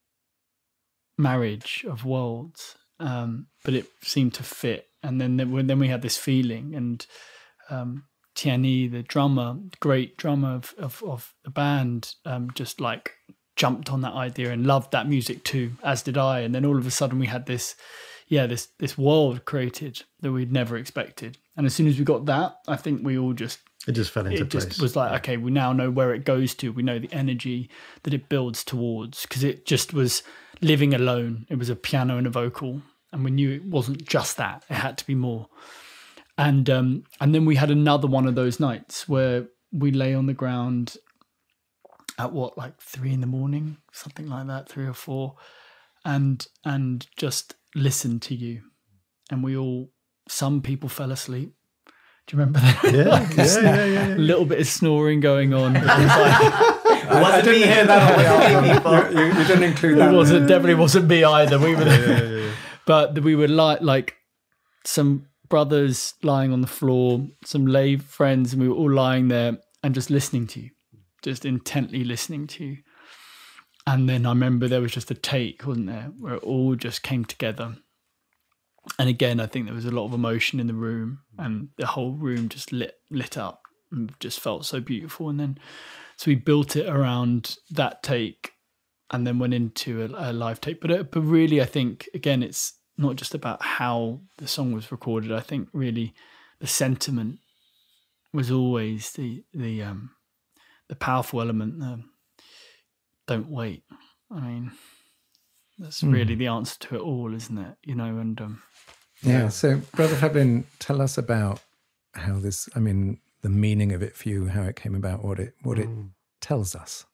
marriage of worlds, um, but it seemed to fit. And then then we had this feeling, and um, Tiani, the drummer, great drummer of, of, of the band, um, just like jumped on that idea and loved that music too, as did I. And then all of a sudden we had this, yeah, this this world created that we'd never expected. And as soon as we got that, I think we all just, It just fell into it place. just was like, okay, we now know where it goes to. We know the energy that it builds towards, because it just was living alone. It was a piano and a vocal. And we knew it wasn't just that; it had to be more. And um, and then we had another one of those nights where we lay on the ground at what, like three in the morning, something like that, three or four, and and just listened to you. And we all, some people fell asleep. Do you remember that? Yeah, Like, yeah, yeah, yeah, yeah. A little bit of snoring going on. It was like, I, I didn't hear that on the album. You, you, you didn't include that. it wasn't, definitely wasn't me either. We were. Yeah, yeah, yeah, yeah. But we were like, like some brothers lying on the floor, some lay friends, and we were all lying there and just listening to you, just intently listening to you. And then I remember there was just a take, wasn't there, where it all just came together. And again, I think there was a lot of emotion in the room, and the whole room just lit lit up and just felt so beautiful. And then, so we built it around that take, and then went into a, a live tape. But uh, but really, I think, again, it's not just about how the song was recorded. I think really the sentiment was always the the um, the powerful element. The, don't wait. I mean, that's Mm. really the answer to it all, isn't it? You know, and um, Yeah. So, Brother Phap Linh, tell us about how this, I mean, the meaning of it for you, how it came about, what it what it Mm. tells us.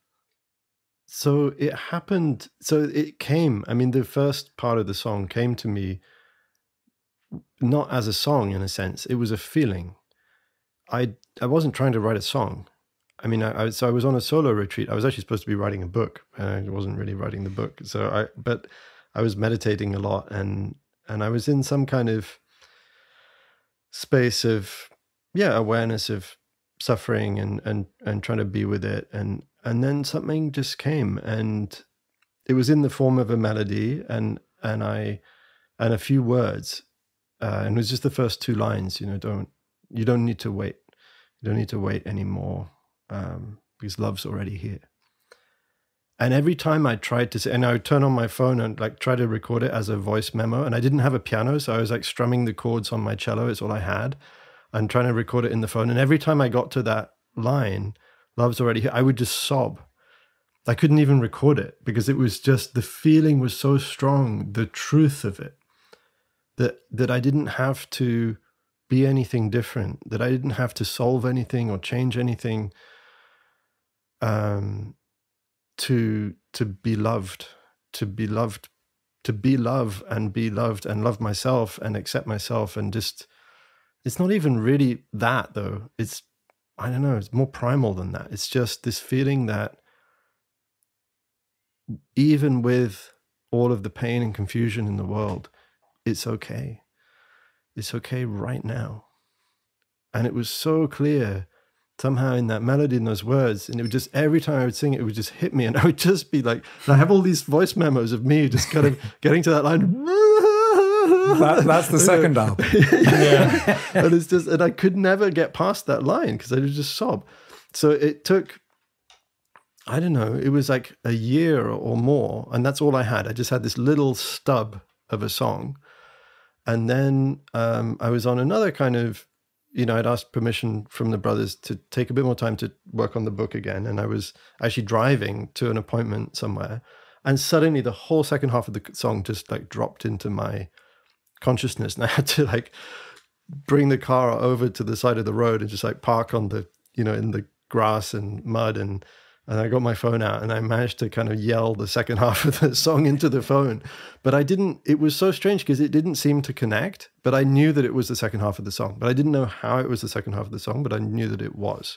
So it happened. So it came. I mean, the first part of the song came to me not as a song in a sense. It was a feeling. I I wasn't trying to write a song. I mean, I, I so I was on a solo retreat. I was actually supposed to be writing a book, and I wasn't really writing the book. So I, but I was meditating a lot, and and I was in some kind of space of, yeah, awareness of suffering and and and trying to be with it, and and then something just came, and it was in the form of a melody, and and I and a few words, uh, and it was just the first two lines. You know, don't you don't need to wait. You don't need to wait anymore, um, because love's already here. And every time I tried to say, and I would turn on my phone and like try to record it as a voice memo, and I didn't have a piano, so I was like strumming the chords on my cello. It's all I had, and trying to record it in the phone. And every time I got to that line, love's already here, I would just sob. I couldn't even record it because it was just, the feeling was so strong, the truth of it, that that I didn't have to be anything different, that I didn't have to solve anything or change anything um, to to be loved, to be loved, to be love and be loved and love myself and accept myself. And just, it's not even really that though. It's, I don't know, it's more primal than that. It's just this feeling that even with all of the pain and confusion in the world, it's okay. It's okay right now. And it was so clear somehow in that melody, in those words, and it would just, every time I would sing it, it would just hit me, and I would just be like, and I have all these voice memos of me just kind of getting to that line. That, that's the second album. Yeah. And it's just, and I could never get past that line because I would just sob. So it took, I don't know, it was like a year or more, and that's all I had. I just had this little stub of a song. And then um, I was on another kind of, you know, I'd asked permission from the brothers to take a bit more time to work on the book again. And I was actually driving to an appointment somewhere. And suddenly the whole second half of the song just like dropped into my consciousness. And I had to like bring the car over to the side of the road and just like park on the, you know, in the grass and mud. And And I got my phone out and I managed to kind of yell the second half of the song into the phone. But I didn't, it was so strange because it didn't seem to connect, but I knew that it was the second half of the song. But I didn't know how it was the second half of the song, but I knew that it was.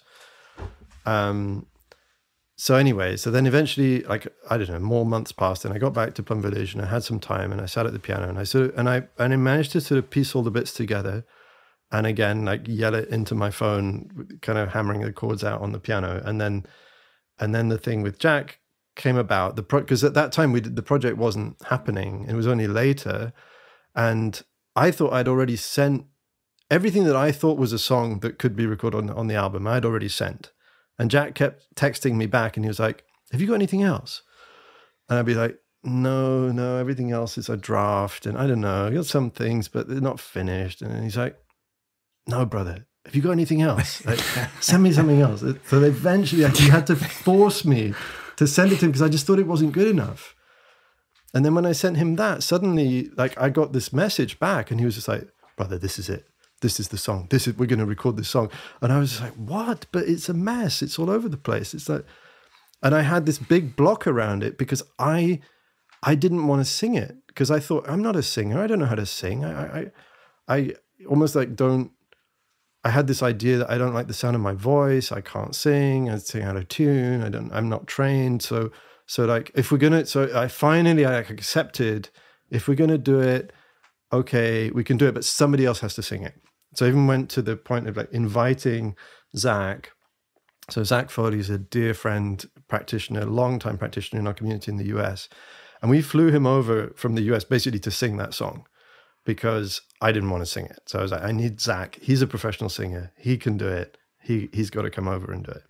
Um, so anyway, so then eventually, like, I don't know, more months passed and I got back to Plum Village and I had some time and I sat at the piano and I sort of, and I, and I managed to sort of piece all the bits together. And again, like yell it into my phone, kind of hammering the chords out on the piano. And then And then the thing with Jack came about, the because pro- at that time we did, the project wasn't happening. It was only later. And I thought I'd already sent everything that I thought was a song that could be recorded on, on the album. I'd already sent. And Jack kept texting me back and he was like, have you got anything else? And I'd be like, no, no, everything else is a draft. And I don't know, I got some things, but they're not finished. And he's like, no, brother. Have you got anything else? Like, send me something else. So eventually he had to force me to send it to him because I just thought it wasn't good enough. And then when I sent him that, suddenly like I got this message back and he was just like, brother, this is it. This is the song. This is, we're going to record this song. And I was just like, what? But it's a mess. It's all over the place. It's like, and I had this big block around it because I, I didn't want to sing it because I thought, I'm not a singer. I don't know how to sing. I, I, I almost like don't, I had this idea that I don't like the sound of my voice. I can't sing. I sing out of tune. I don't, I'm not trained. So, so like, if we're going to, so I finally, I accepted, if we're going to do it, okay, we can do it, but somebody else has to sing it. So I even went to the point of like inviting Zach. So Zach Foley is a dear friend, practitioner, long-time practitioner in our community in the U S. And we flew him over from the U S basically to sing that song, because I didn't want to sing it. So I was like, I need Zach. He's a professional singer. He can do it. He, he's got to come over and do it.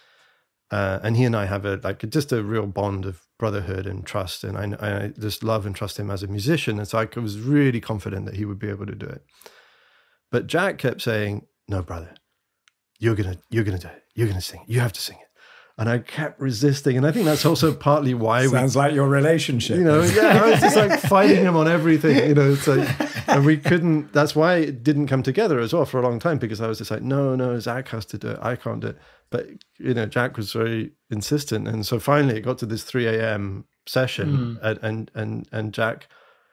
Uh, and he and I have a like just a real bond of brotherhood and trust. And I, I just love and trust him as a musician. And so I was really confident that he would be able to do it. But Jack kept saying, no, brother, you're going to, you're going to do it. You're going to sing it. You have to sing it. And I kept resisting. And I think that's also partly why Sounds we... Sounds like your relationship. You know, yeah, I was just like fighting him on everything, you know. It's like, and we couldn't, that's why it didn't come together as well for a long time, because I was just like, no, no, Zach has to do it. I can't do it. But, you know, Jack was very insistent. And so finally it got to this three a.m. session. Mm. And, and, and, and Jack,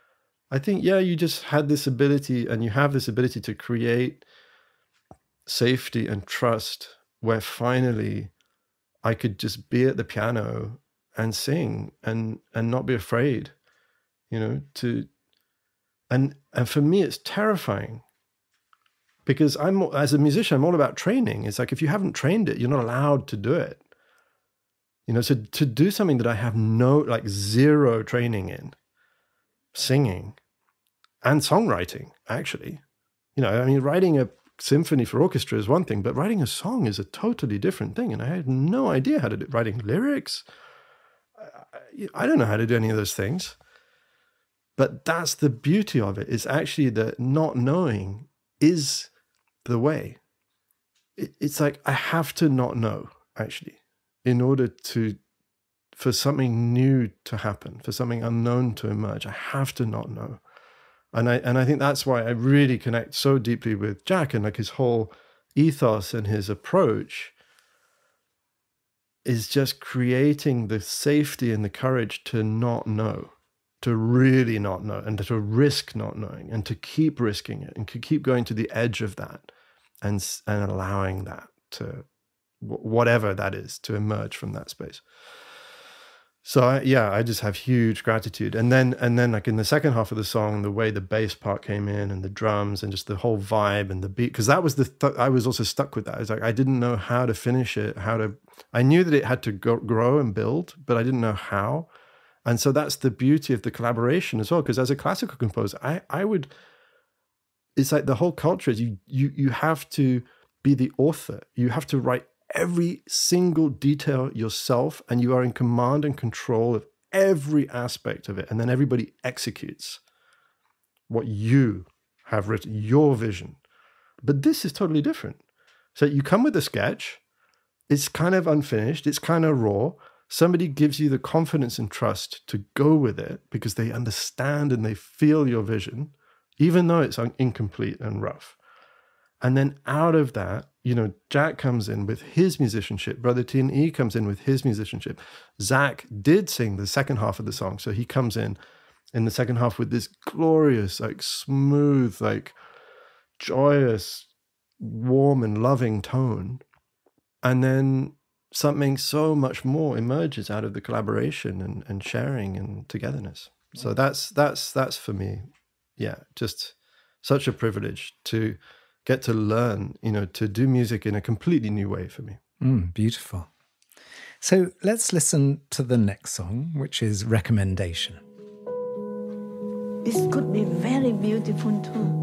I think, yeah, you just had this ability, and you have this ability to create safety and trust where finally I could just be at the piano and sing and and not be afraid, you know, to and and for me it's terrifying, because I'm, as a musician, I'm all about training. It's like, if you haven't trained it, you're not allowed to do it. You know, so to do something that I have no, like zero training in, singing and songwriting, actually, you know, I mean, writing a symphony for orchestra is one thing, but writing a song is a totally different thing. And I had no idea how to do writing lyrics. I, I don't know how to do any of those things. But that's the beauty of it, is actually that not knowing is the way. It, it's like, I have to not know, actually, in order to, for something new to happen, for something unknown to emerge. I have to not know. And I and I think that's why I really connect so deeply with Jack, and like his whole ethos and his approach is just creating the safety and the courage to not know, to really not know, and to risk not knowing, and to keep risking it, and to keep going to the edge of that, and and allowing that to, whatever that is, to emerge from that space. So I, yeah, I just have huge gratitude. And then and then like in the second half of the song, the way the bass part came in and the drums and just the whole vibe and the beat, because that was the th- I was also stuck with that. It's like I didn't know how to finish it, how to. I knew that it had to go, grow and build, but I didn't know how. And so that's the beauty of the collaboration as well. Because as a classical composer, I I would. It's like the whole culture is you you you have to be the author. You have to write every single detail yourself, and you are in command and control of every aspect of it. And then everybody executes what you have written, your vision. But this is totally different. So you come with a sketch, it's kind of unfinished, it's kind of raw. Somebody gives you the confidence and trust to go with it because they understand and they feel your vision, even though it's incomplete and rough. And then out of that, you know, Jack comes in with his musicianship. Brother T W O I I comes in with his musicianship. Zach did sing the second half of the song. So he comes in in the second half with this glorious, like smooth, like joyous, warm and loving tone. And then something so much more emerges out of the collaboration and, and sharing and togetherness. So that's, that's, that's for me. Yeah. Just such a privilege to get to learn, you know, to do music in a completely new way for me. Mm, beautiful. So let's listen to the next song, which is Recommendation. This could be very beautiful too.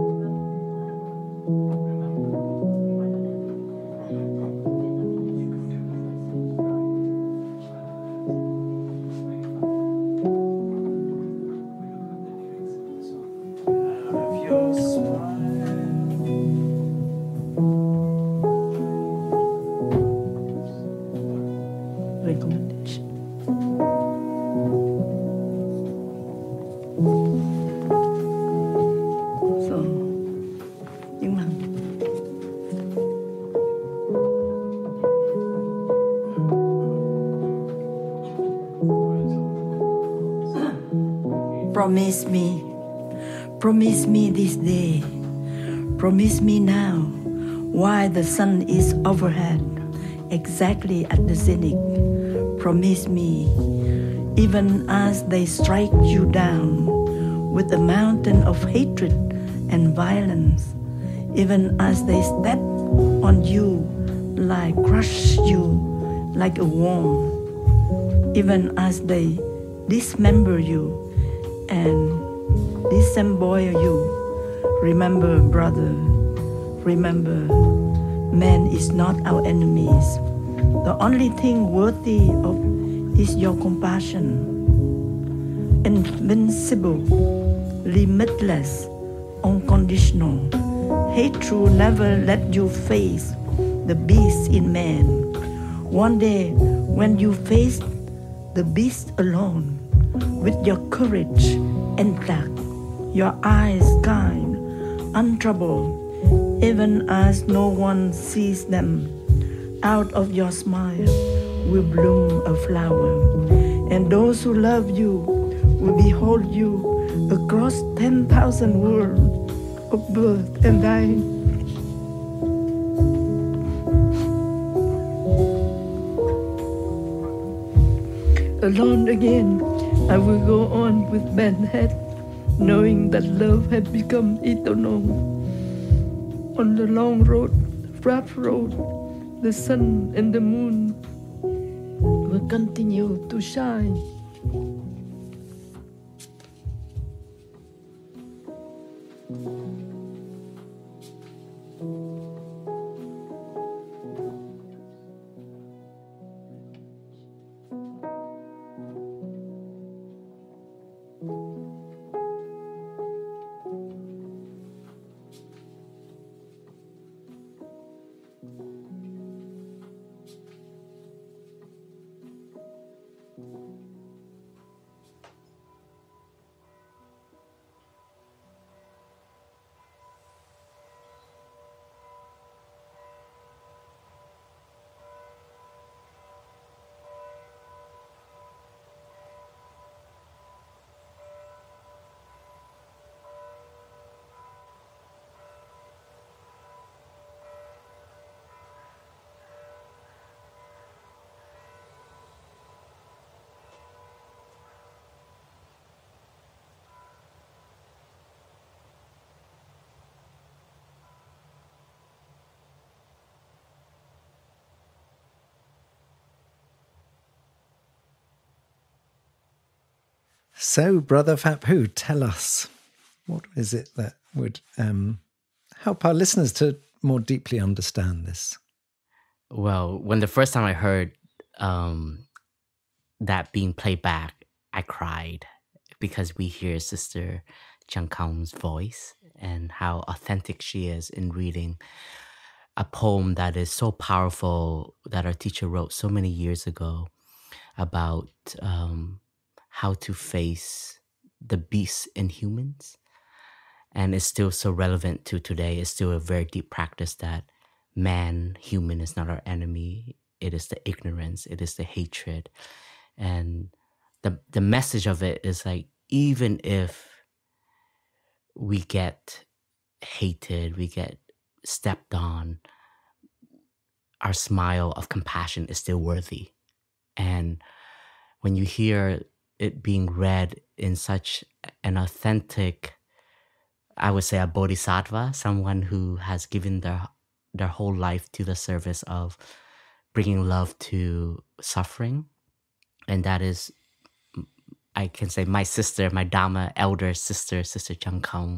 Promise me, promise me this day, promise me now, while the sun is overhead, exactly at the zenith. Promise me, even as they strike you down with a mountain of hatred and violence, even as they step on you, like crush you like a worm, even as they dismember you and disembowel you. Remember, brother, remember, man is not our enemies. The only thing worthy of is your compassion. Invincible, limitless, unconditional. Hatred never let you face the beast in man. One day, when you face the beast alone, with your courage intact, your eyes kind, untroubled, even as no one sees them, out of your smile will bloom a flower, and those who love you will behold you across ten thousand worlds of birth and dying. Alone again, I will go on with bent head, knowing that love had become eternal. On the long road, rough road, the sun and the moon will continue to shine. So, Brother Phap Huu, tell us, what is it that would um, help our listeners to more deeply understand this? Well, when the first time I heard um, that being played back, I cried because we hear Sister Chang Kaung's voice and how authentic she is in reading a poem that is so powerful that our teacher wrote so many years ago about um, how to face the beasts in humans. And it's still so relevant to today. It's still a very deep practice that man, human, is not our enemy. It is the ignorance. It is the hatred. And the the message of it is like, even if we get hated, we get stepped on, our smile of compassion is still worthy. And when you hear it being read in such an authentic, I would say a bodhisattva, someone who has given their their whole life to the service of bringing love to suffering. And that is, I can say, my sister, my Dharma elder sister, Sister Chang Kaung.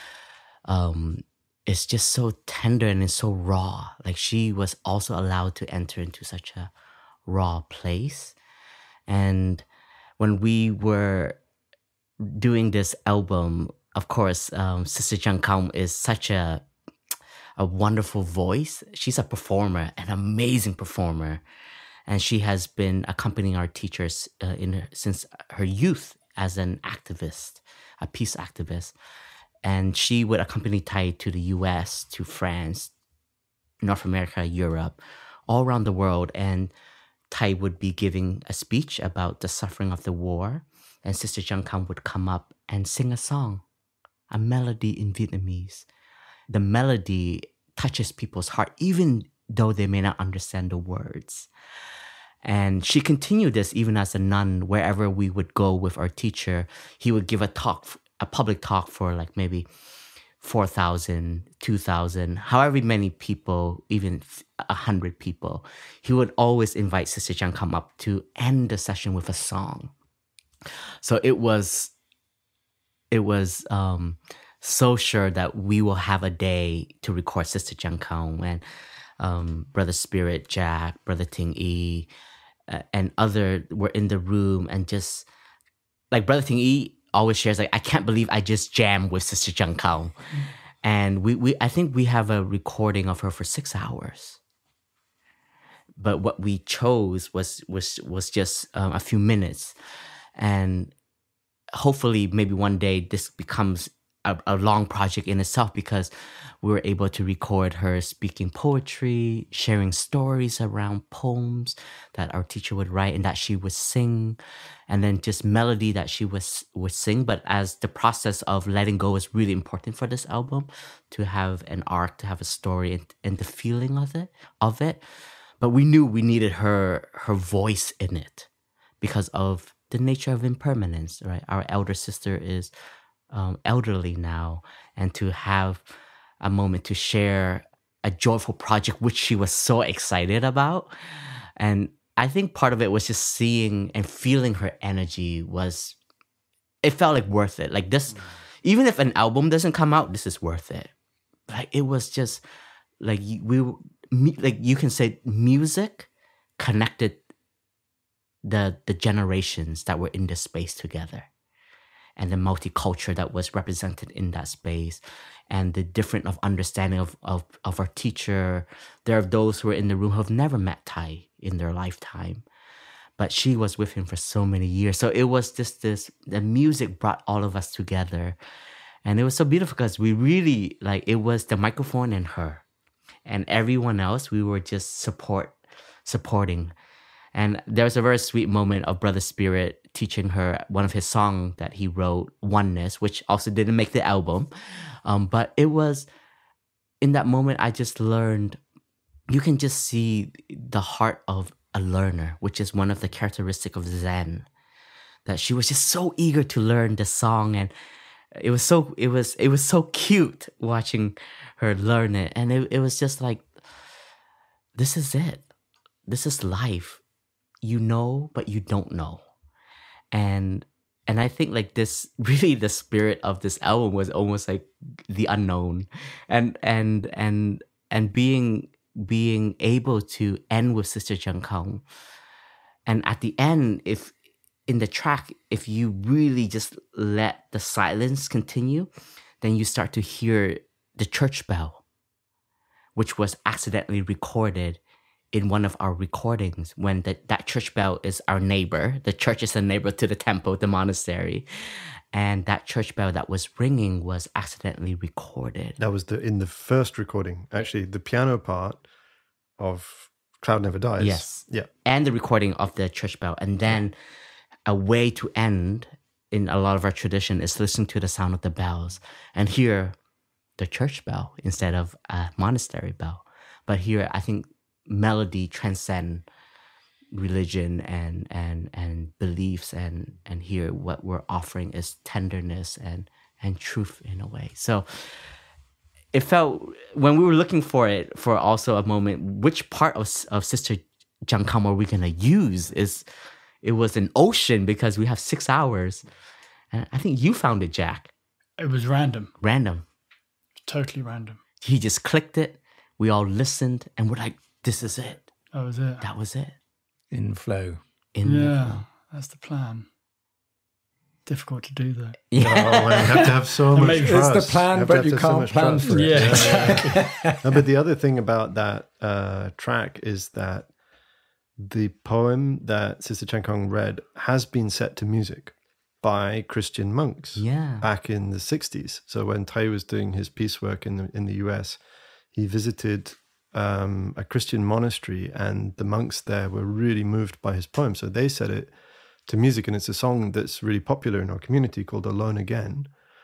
Um, it's just so tender and it's so raw. Like, she was also allowed to enter into such a raw place. And when we were doing this album, of course, um, Sister Chang Kaung is such a a wonderful voice. She's a performer, an amazing performer. And she has been accompanying our teachers uh, in her, since her youth as an activist, a peace activist. And she would accompany Tai to the U S, to France, North America, Europe, all around the world. And Tai would be giving a speech about the suffering of the war. And Sister Chang Kaung would come up and sing a song, a melody in Vietnamese. The melody touches people's heart, even though they may not understand the words. And she continued this even as a nun. Wherever we would go with our teacher, he would give a talk, a public talk for like maybe four thousand, two thousand, however many people, even one hundred people. He would always invite Sister Chang come up to end the session with a song. So it was, it was um, so sure that we will have a day to record Sister Chang Kaung, and um, Brother Spirit, Jack, Brother Ting Yi, uh, and other were in the room, and just like Brother Ting Yi always shares, like, I can't believe I just jammed with Sister Chang Kaung. Mm. And we, we, I think we have a recording of her for six hours. But what we chose was was was just um, a few minutes. And hopefully maybe one day this becomes a, a long project in itself, because we were able to record her speaking poetry, sharing stories around poems that our teacher would write and that she would sing, and then just melody that she was would sing. But as the process of letting go is really important for this album, to have an arc, to have a story, and, and the feeling of it, of it. But we knew we needed her her voice in it, because of the nature of impermanence, right? Our elder sister is um, elderly now, and to have a moment to share a joyful project, which she was so excited about. And I think part of it was just seeing and feeling her energy was, it felt like worth it. Like this, even if an album doesn't come out, this is worth it. Like it was just like we, like you can say music connected the the generations that were in this space together, and the multicultural that was represented in that space, and the different of understanding of, of, of our teacher. There are those who are in the room who have never met Thai in their lifetime, but she was with him for so many years. So it was just this, the music brought all of us together. And it was so beautiful because we really, like, it was the microphone and her. And everyone else, we were just support, supporting. And there was a very sweet moment of Brother Spirit teaching her one of his songs that he wrote, Oneness, which also didn't make the album. Um, but it was, in that moment, I just learned, you can just see the heart of a learner, which is one of the characteristics of Zen, that she was just so eager to learn the song. And it was so, it was, it was so cute watching her learn it. And it, it was just like, this is it. This is life. You know, but you don't know. And and I think like this, really the spirit of this album was almost like the unknown. And and and and being being able to end with Sister Chang Kong. And at the end, if in the track, if you really just let the silence continue, then you start to hear the church bell, which was accidentally recorded in one of our recordings, when the, that church bell is our neighbor. The church is a neighbor to the temple, the monastery. And that church bell that was ringing was accidentally recorded. That was the in the first recording. Actually, the piano part of Cloud Never Dies. Yes. Yeah. And the recording of the church bell. And then a way to end in a lot of our tradition is listen to the sound of the bells and hear the church bell instead of a monastery bell. But here, I think melody transcend religion and and and beliefs, and and here what we're offering is tenderness and and truth in a way. So it felt, when we were looking for it for also a moment, which part of of Sister Chang Kong are we gonna use? Is it was an ocean because we have six hours, and I think you found it, Jack. It was random, Random. totally random. He just clicked it. We all listened, and we're like, "This is it. That was it. That was it." In flow. In the Yeah, flow. that's the plan. Difficult to do that. Yeah. Oh, well, you have to have so And much maybe- trust. It's the plan, have to but have you to have so can't much plan trust. for it. Yeah. No, but the other thing about that uh, track is that the poem that Sister Chang Kong read has been set to music by Christian monks Yeah. back in the sixties. So when Tai was doing his peace work in the in the U S, he visited um, a Christian monastery, and the monks there were really moved by his poem. So they set it to music, and it's a song that's really popular in our community called Alone Again.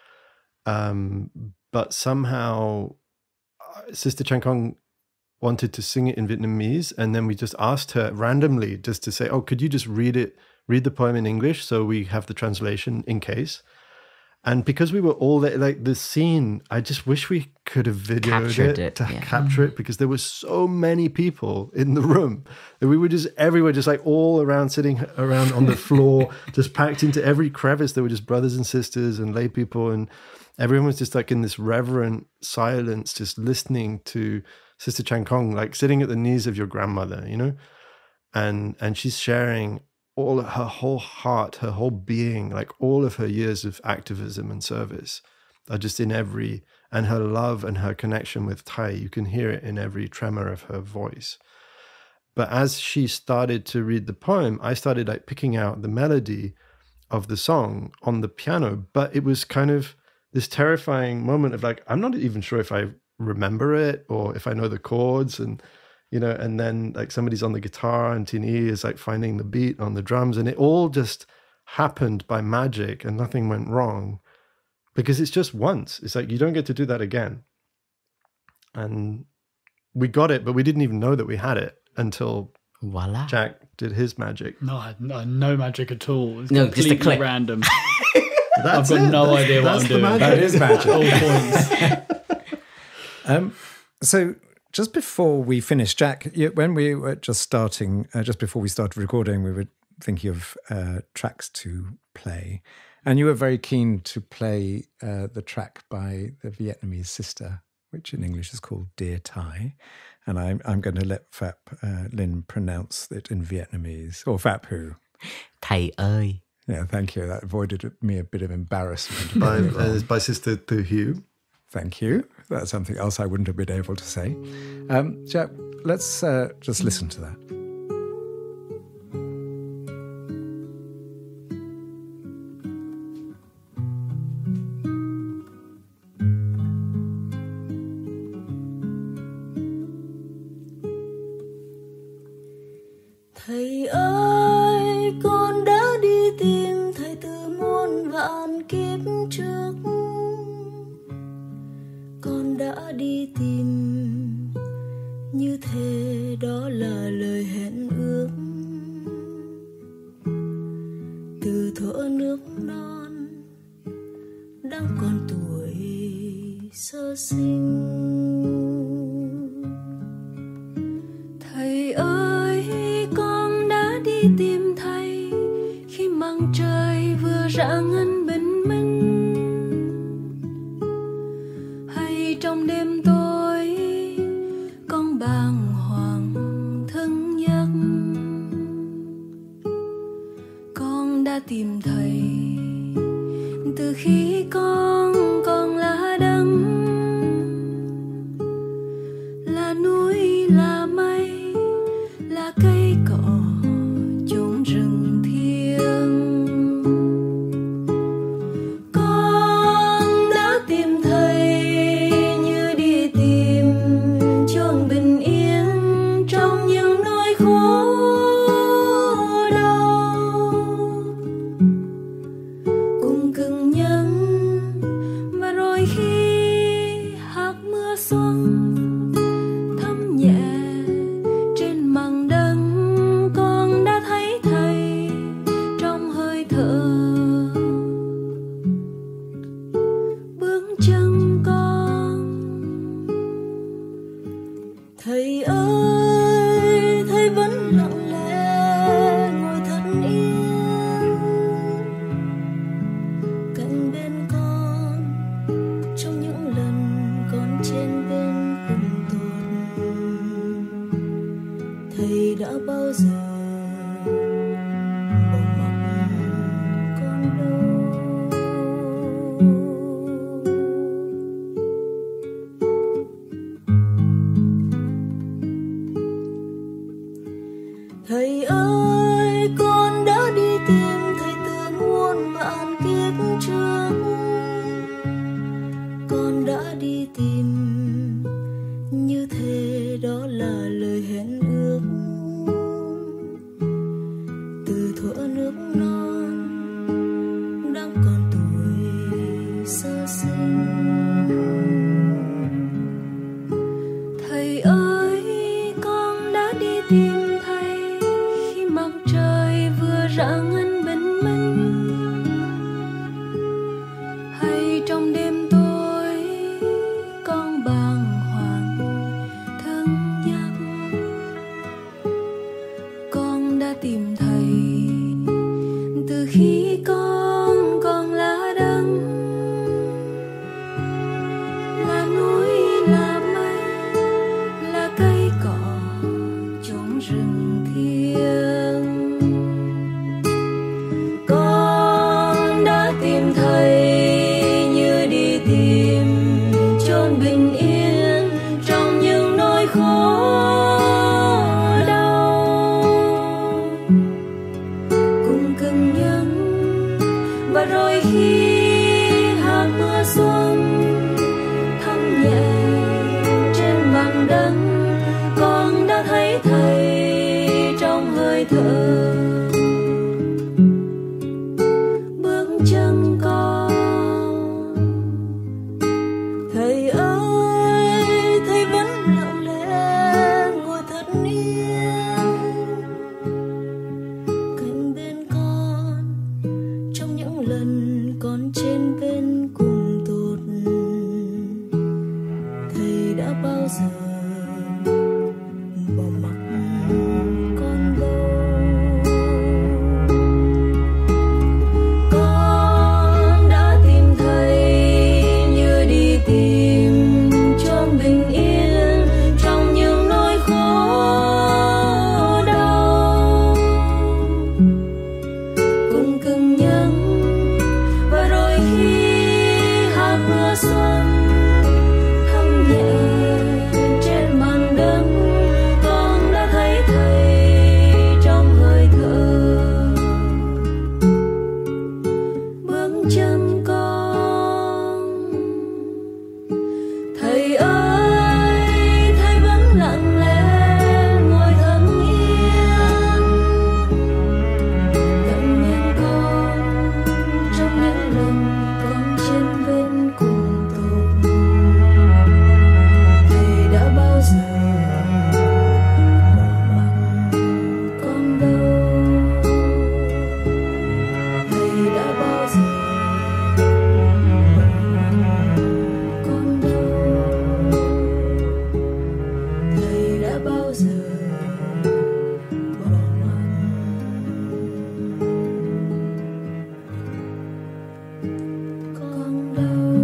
Um, but somehow uh, Sister Chang Kong wanted to sing it in Vietnamese, and then we just asked her randomly just to say, oh, could you just read it, read the poem in English so we have the translation in case. And because we were all there, like the scene, I just wish we could have videoed Captured it, it, to yeah. capture it, because there were so many people in the room that we were just everywhere, just like all around, sitting around on the floor, just packed into every crevice. There were just brothers and sisters and lay people, and everyone was just like in this reverent silence, just listening to Sister Chang Kong, like sitting at the knees of your grandmother, you know, and and she's sharing all her whole heart, her whole being, like all of her years of activism and service are just in every, and her love and her connection with Thai, you can hear it in every tremor of her voice. But as she started to read the poem, I started like picking out the melody of the song on the piano, but it was kind of this terrifying moment of like, I'm not even sure if I remember it or if I know the chords, and you know, and then like somebody's on the guitar and Tini is like finding the beat on the drums, and it all just happened by magic and nothing went wrong, because it's just once. It's like you don't get to do that again. And we got it, but we didn't even know that we had it until Voila. Jack did his magic. No, I had no, no magic at all. It's No, just a completely click. random. That's I've got it. no That- idea what that's I'm the doing. magic. That is magic. All points. Um, so just before we finish, Jack, you, when we were just starting, uh, just before we started recording, we were thinking of uh, tracks to play. And you were very keen to play uh, the track by the Vietnamese sister, which in English is called Dear Thai. And I'm, I'm going to let Phap uh, Linh pronounce it in Vietnamese, or Phap Huu. Thầy ơi. Yeah, thank you. That avoided me a bit of embarrassment. By, uh, by Sister Tu Hugh. Thank you. That's something else I wouldn't have been able to say. Um, Jack, let's uh, just listen to that. Thầy ơi, con đã đi tìm thầy từ muôn vàn kiếp trước. Con đã đi tìm như thế, đó là lời hẹn ước. Từ thuở nước non đang còn tuổi sơ sinh. Thầy ơi, con đã đi tìm thầy khi mặt trời vừa rạng ngân bình minh. Hay trong đêm tối con bàng hoàng thức giấc, con đã tìm thầy từ khi con còn là đấng, là núi, là mây, là cây cỏ chốn rừng thiêng. Con đã tìm thầy như đi tìm chốn bình yên trong những nỗi khổ đau. Cùng cứng nhắc và rồi khi hạt mưa xuống thấm nhẹ trên màn đắng, con đã thấy thầy trong hơi thở. Bước chân con, thầy ơi, thầy vẫn lặng lẽ ngồi thật yên cạnh bên con trong những lần con trên bên cùng tuột. Thầy đã bao giờ bỏ mặc con đâu. Thầy ơi, con đã đi tìm thầy từ muôn vàn kiếp trước. Con đã đi tìm như thế, đó là lời hẹn ước. Từ thuở nước non đang còn tuổi sơ sinh. Thầy ơi, con đã đi tìm thầy khi mặt trời vừa rạng ngân bình minh. Hay trong đêm tối con bàng hoàng thức giấc, con đã tìm thầy từ khi con còn là đấng, là núi, là mây, là cây cỏ chốn rừng thiêng. Con đã tìm thầy như đi tìm chốn bình yên trong những nỗi khổ đau. Cùng cứng nhắc và rồi khi hạt mưa xuống thấm nhẹ trên vàng đắng, con đã thấy thầy trong hơi thở. Bước chân con, thầy ơi, thầy vẫn lặng lẽ ngồi thật yên bao giờ bỏ mặc con đâu. Con đã tìm thấy như đi tìm chốn bình yên trong những nỗi khổ đau. Cùng cứng nhắc và rồi khi hạt mưa xuân thấm nhẹ trên màn đất, con đã thấy thầy trong hơi thở. Bước chân con, thầy ơi, thầy vẫn lặng lẽ ngồi thẫn yên cạnh bên con trong những lần con trên bên cùng tộc. Thầy đã bao giờ bỏ mặc con đâu. Thầy đã bao giờ bỏ mặc con đâu. Thầy đã bao giờ bỏ mặc con đâu.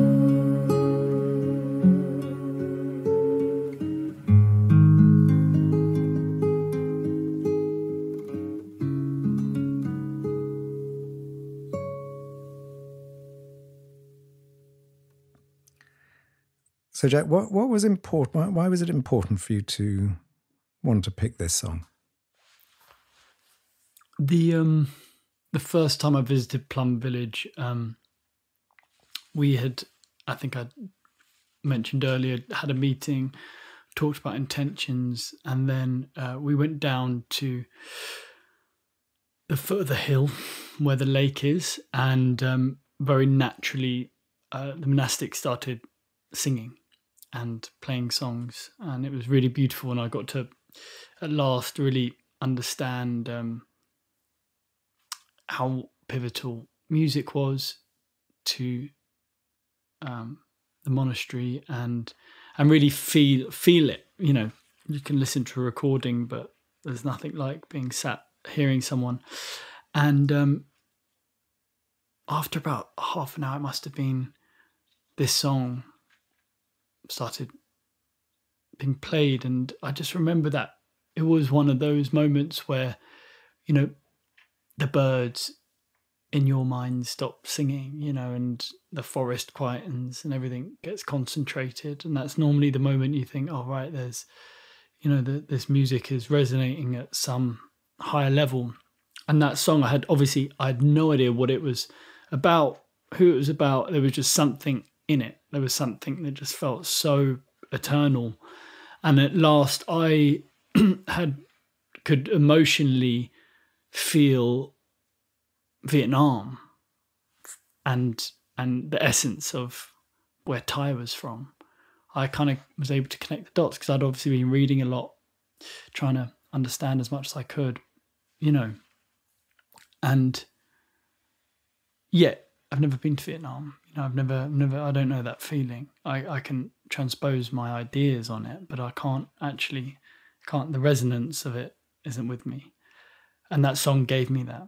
So, Jack, what, what was important? Why, why was it important for you to want to pick this song? The um, the first time I visited Plum Village, um, we had, I think I mentioned earlier, had a meeting, talked about intentions, and then uh, we went down to the foot of the hill where the lake is, and um, very naturally uh, the monastics started singing and playing songs, and it was really beautiful, and I got to at last really understand um, how pivotal music was to um, the monastery, and and really feel feel it. You know, you can listen to a recording, but there's nothing like being sat hearing someone. And um, after about half an hour, it must have been, this song started being played, and I just remember that it was one of those moments where, you know, the birds in your mind stop singing, you know, and the forest quietens and everything gets concentrated, and that's normally the moment you think, oh right, there's, you know, the, this music is resonating at some higher level. And that song, I had obviously I had no idea what it was about, who it was about. There was just something in it. There was something that just felt so eternal. And at last I had could emotionally feel Vietnam and and the essence of where Thai was from. I kind of was able to connect the dots because I'd obviously been reading a lot, trying to understand as much as I could, you know. And yet I've never been to Vietnam. You know, I've never, never, I don't know that feeling. I, I can transpose my ideas on it, but I can't actually, can't, the resonance of it isn't with me. And that song gave me that.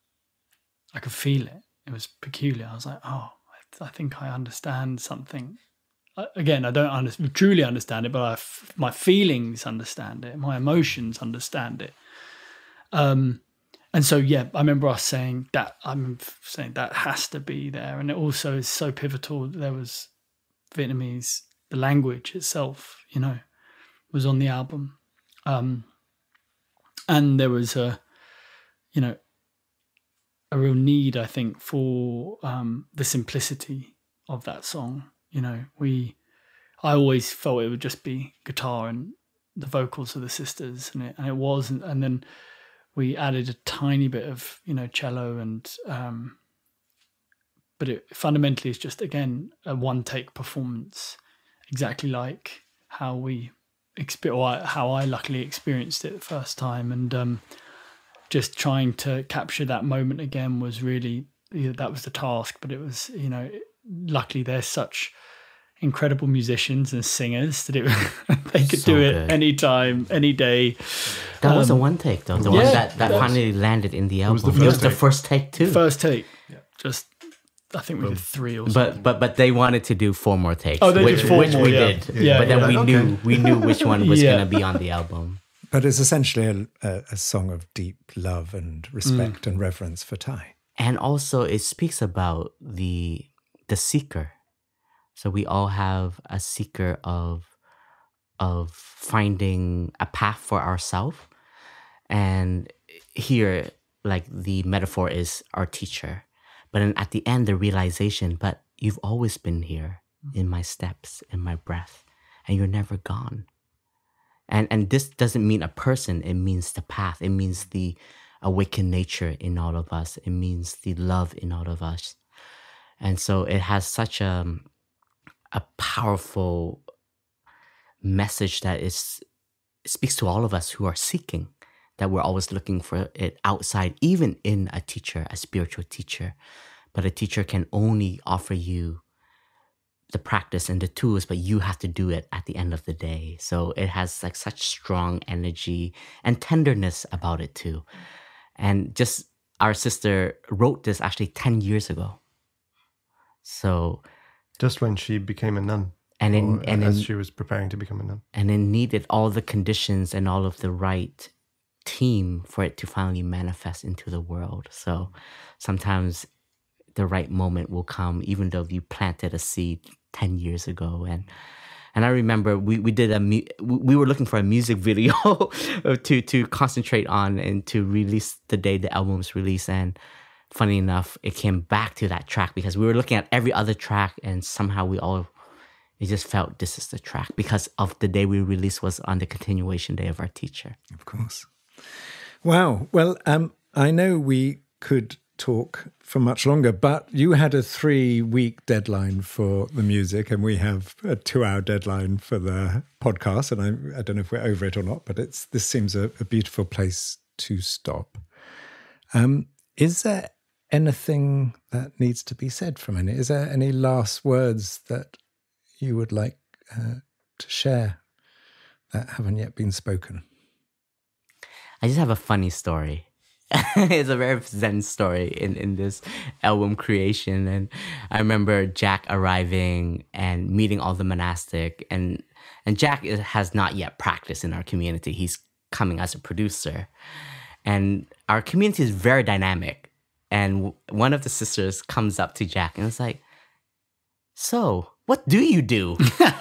I could feel it. It was peculiar. I was like, oh, I, I think I understand something. I, again, I don't under, truly understand it, but I f- my feelings understand it. My emotions understand it. Um, And so, yeah, I remember us saying that, I'm saying that has to be there. And it also is so pivotal. There was Vietnamese, the language itself, you know, was on the album. Um, and there was a, you know, a real need, I think, for um, the simplicity of that song. You know, we, I always felt it would just be guitar and the vocals of the sisters, and it, and it was. And, and then we added a tiny bit of, you know, cello, and um, but it fundamentally is just, again, a one-take performance, exactly like how we exper- how I luckily experienced it the first time, and um, just trying to capture that moment again was really, you know, that was the task. But it was, you know, luckily there's such, incredible musicians and singers that it, they could So do it good. anytime, any day. That Um, was a one take though. The yeah, one that, that that was- finally landed in the album. was the It was first the take. first take too. First take. Just, I think we did three or something. But but but they wanted to do four more takes. Oh, they which, did four which more, we yeah. did. Yeah, but then yeah. we Okay. knew we knew which one was Yeah. gonna be on the album. But it's essentially a, a, a song of deep love and respect Mm. and reverence for Thai. And also it speaks about the the seeker. So we all have a seeker of of finding a path for ourselves. And here, like the metaphor is our teacher. But then at the end, the realization, but you've always been here in my steps, in my breath, and you're never gone. And and this doesn't mean a person, it means the path. It means the awakened nature in all of us. It means the love in all of us. And so it has such a, a powerful message that is speaks to all of us who are seeking, that we're always looking for it outside, even in a teacher, a spiritual teacher. But a teacher can only offer you the practice and the tools, but you have to do it at the end of the day. So it has like such strong energy and tenderness about it too. And just our sister wrote this actually ten years ago. So Just when she became a nun. and in or and as in, she was preparing to become a nun. and it needed all the conditions and all of the right team for it to finally manifest into the world. So sometimes the right moment will come, even though you planted a seed ten years ago. And and I remember we, we did a mu- we were looking for a music video to to concentrate on and to release the day the album was released. And funny enough, it came back to that track because we were looking at every other track, and somehow we all we just felt this is the track because of the day we released was on the continuation day of our teacher. Of course. Wow. Well, um, I know we could talk for much longer, but you had a three-week deadline for the music, and we have a two-hour deadline for the podcast. And I, I don't know if we're over it or not, but it's this seems a, a beautiful place to stop. Um, is there anything that needs to be said from any? Is there any last words that you would like uh, to share that haven't yet been spoken? I just have a funny story. It's a very Zen story in, in this album creation. And I remember Jack arriving and meeting all the monastic. And, and Jack is, has not yet practiced in our community. He's coming as a producer. And our community is very dynamic. And one of the sisters comes up to Jack and is like, so, what do you do?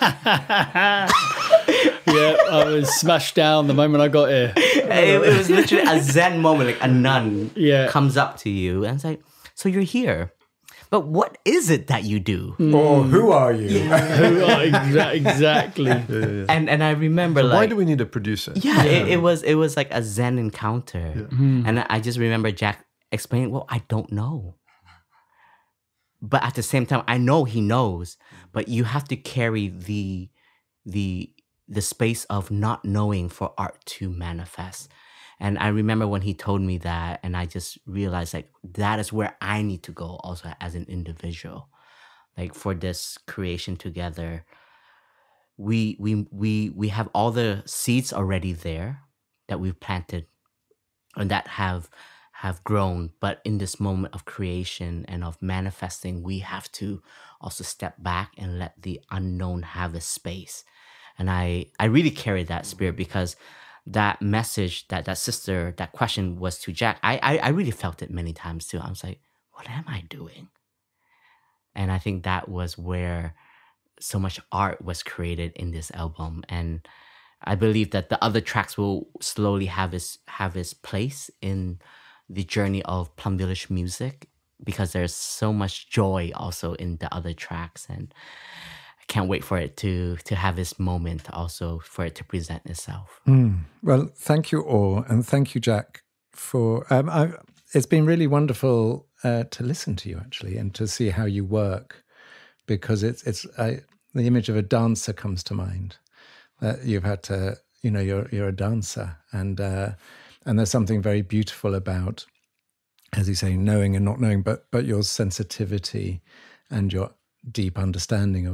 Yeah, I was smashed down the moment I got here. it, it was literally a Zen moment, like a nun Yeah. comes up to you and it's like, so you're here, but what is it that you do? Or who are you? Who are- exa- exactly. And and I remember like, Why do we need a producer? yeah, It, it was it was like a Zen encounter, and I just remember Jack explaining, well, I don't know. But at the same time, I know he knows, but you have to carry the the the space of not knowing for art to manifest. And I remember when he told me that, and I just realized like that is where I need to go also as an individual. Like for this creation together, we we we we have all the seeds already there that we've planted and that have have grown, but in this moment of creation and of manifesting, we have to also step back and let the unknown have a space. And I, I really carry that spirit because that message, that that sister, that question was to Jack. I, I, I really felt it many times too. I was like, what am I doing? And I think that was where so much art was created in this album. And I believe that the other tracks will slowly have its, have its place in the journey of Plum Village music, because there's so much joy also in the other tracks, and I can't wait for it to to have this moment also for it to present itself. Mm. Well, thank you all, and thank you, Jack, for um, I, it's been really wonderful uh, to listen to you actually, and to see how you work, because it's it's I, the image of a dancer comes to mind. That you've had to, you know, you're you're a dancer, and. Uh, And there's something very beautiful about, as you say, knowing and not knowing, but but your sensitivity and your deep understanding of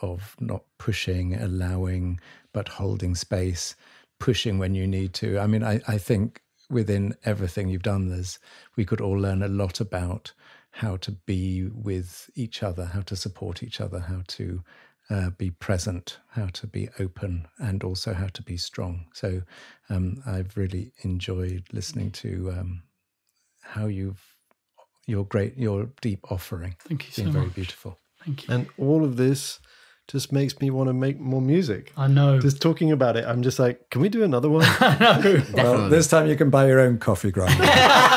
of not pushing, allowing, but holding space, pushing when you need to. I mean, I, I think within everything you've done, there's we could all learn a lot about how to be with each other, how to support each other, how to uh, be present, how to be open, and also how to be strong. So um, I've really enjoyed listening to um, how you've your great, your deep offering. Thank you it's so been very much. beautiful. Thank you. And all of this just makes me want to make more music. I know. Just talking about it, I'm just like, can we do another one? Well, this time you can buy your own coffee grinder.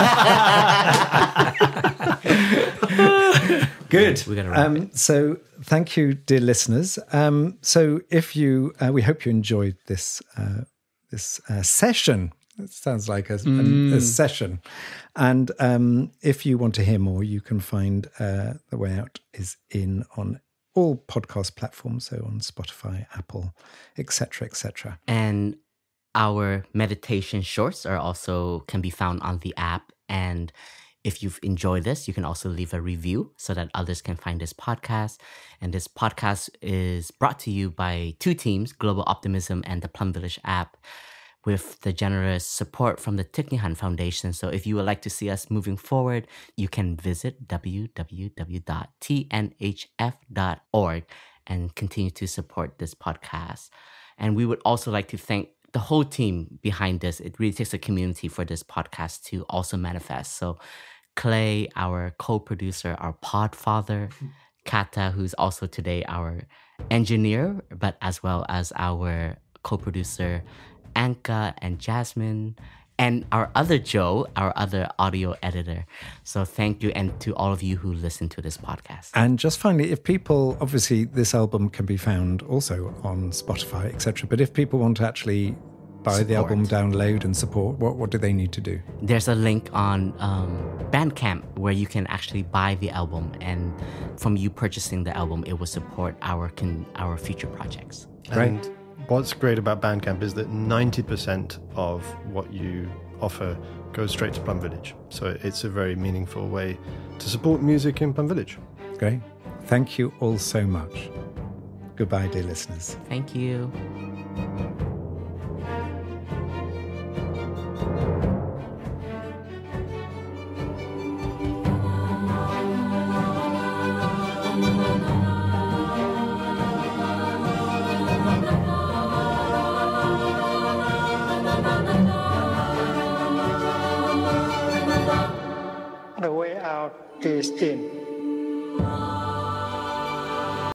Good. We gotta wrap Um, so thank you, dear listeners. Um, so if you, uh, we hope you enjoyed this uh, this uh, session. It sounds like a, a, a session. And um, if you want to hear more, you can find uh, The Way Out is in on all podcast platforms, so on Spotify, Apple, et cetera, et cetera. And our meditation shorts are also can be found on the app. And if you've enjoyed this, you can also leave a review so that others can find this podcast. And this podcast is brought to you by two teams, Global Optimism and the Plum Village app, with the generous support from the Thich Nhat Hanh Foundation. So if you would like to see us moving forward, you can visit w w w dot t n h f dot org and continue to support this podcast. And we would also like to thank the whole team behind this. It really takes a community for this podcast to also manifest. So Clay, our co-producer, our pod father, Kata, who's also today our engineer, but as well as our co-producer, Anka and Jasmine, and our other Joe, our other audio editor. So thank you, and to all of you who listen to this podcast. And just finally, if people, obviously this album can be found also on Spotify, et cetera. But if people want to actually buy support the album, download and support, what, what do they need to do? There's a link on um, Bandcamp where you can actually buy the album, and from you purchasing the album, it will support our con- our future projects. Great. And what's great about Bandcamp is that ninety percent of what you offer goes straight to Plum Village. So it's a very meaningful way to support music in Plum Village. Great. Thank you all so much. Goodbye, dear listeners. Thank you. The way out is in.